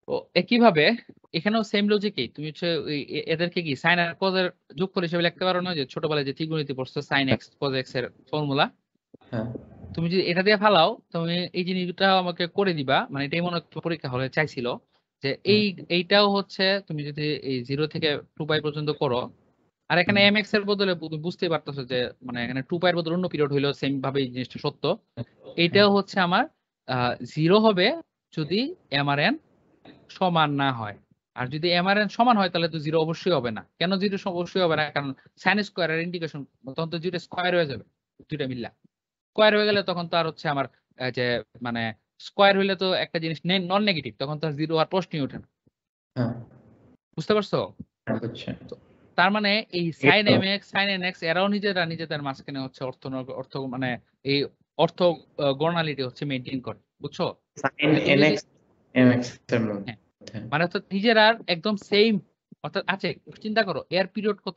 তো একইভাবে এখানেও সেম লজিকই তুমি হচ্ছে ওই এ- এদেরকে কি সাইন আর কজের যোগফল হিসেবে লিখতে পারো না, যে ছোটবেলায় যে ত্রিগুণিতি পড়ছো সাইন এক্স কজ এক্স এর ফর্মুলা। হ্যাঁ তুমি যদি এটা দিয়ে ফালাও, তুমি এই জিনিসটা আমাকে করে দিবা, মানে এটাই মনে হয় পরীক্ষা হলে চাইছিল, যে হুম এই এইটাও হচ্ছে তুমি যদি এই জিরো থেকে টু পাই পর্যন্ত করো, আর এখানে হুম এম এক্স এর বদলে তুমি বুঝতেই পারতেছো যে মানে এখানে টু পাই এর বদলে অন্য পিরিয়ড হইলেও সেম ভাবে এই জিনিসটা সত্য। হ্যাঁ এইটাও হচ্ছে আমার জিরো হবে যদি এম আর এন সমান না হয়। আর যদি এম আর এন সমান হয় তাহলে তো জিরো অবশ্যই হবে না। কেন জিরো অবশ্যই হবে না? কারণ সাইন স্কোয়ার এর ইন্টিগ্রেশন তখন তো জিরো স্কোয়ার হয়ে যাবে, দুইটা মিললা স্কোয়ার হয়ে গেলে তখন তো আর হচ্ছে আমার আহ, যে মানে স্কোয়ার হইলে তো একটা জিনিস নন নেগেটিভ, তখন তো জিরো আর প্রশ্নই ওঠে না। হ্যাঁ বুঝতে পারছো? হ্যাঁ, বুঝছি। তো তার মানে এই এই সাইন তো m x sine n x এরাও নিজেরা নিজেদের মাঝখানে হচ্ছে অর্থ অর্থ মানে এই অর্থ গণালিটি হচ্ছে মেনটেন করে, বুঝছো? সাইন যে তুমি যদি এনএক্স এমএক্স এর হ্যাঁ, মধ্যে মানে অর্থাৎ নিজেরা একদম সেম, অর্থাৎ আছে চিন্তা করো এর পিরিয়ড কত,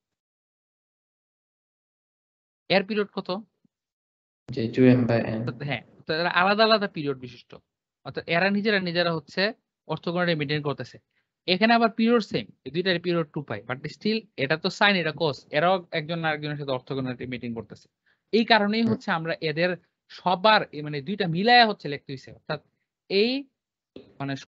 এর পিরিয়ড কত, যে টু এম বাই এন। অর্থাৎ হ্যাঁ, তো এরা আলাদা আলাদা পিরিয়ড বিশিষ্ট, অর্থাৎ এরা নিজেরা নিজেরা হচ্ছে অর্থগণালি মেনটেন করতেছে। এখানে আবার পিরিয়ড সেম, এই দুইটার period two pi, but still এটা তো সাইন এটা কোস, এরাও একজন আরেকজনের সাথে অর্থগণালি মেনটেন করতেছে। এই কারণেই হচ্ছে আমরা এদের সবার এ মানে দুইটা মিলায়া হচ্ছে লিখতে হইছে, অর্থাৎ এই মানে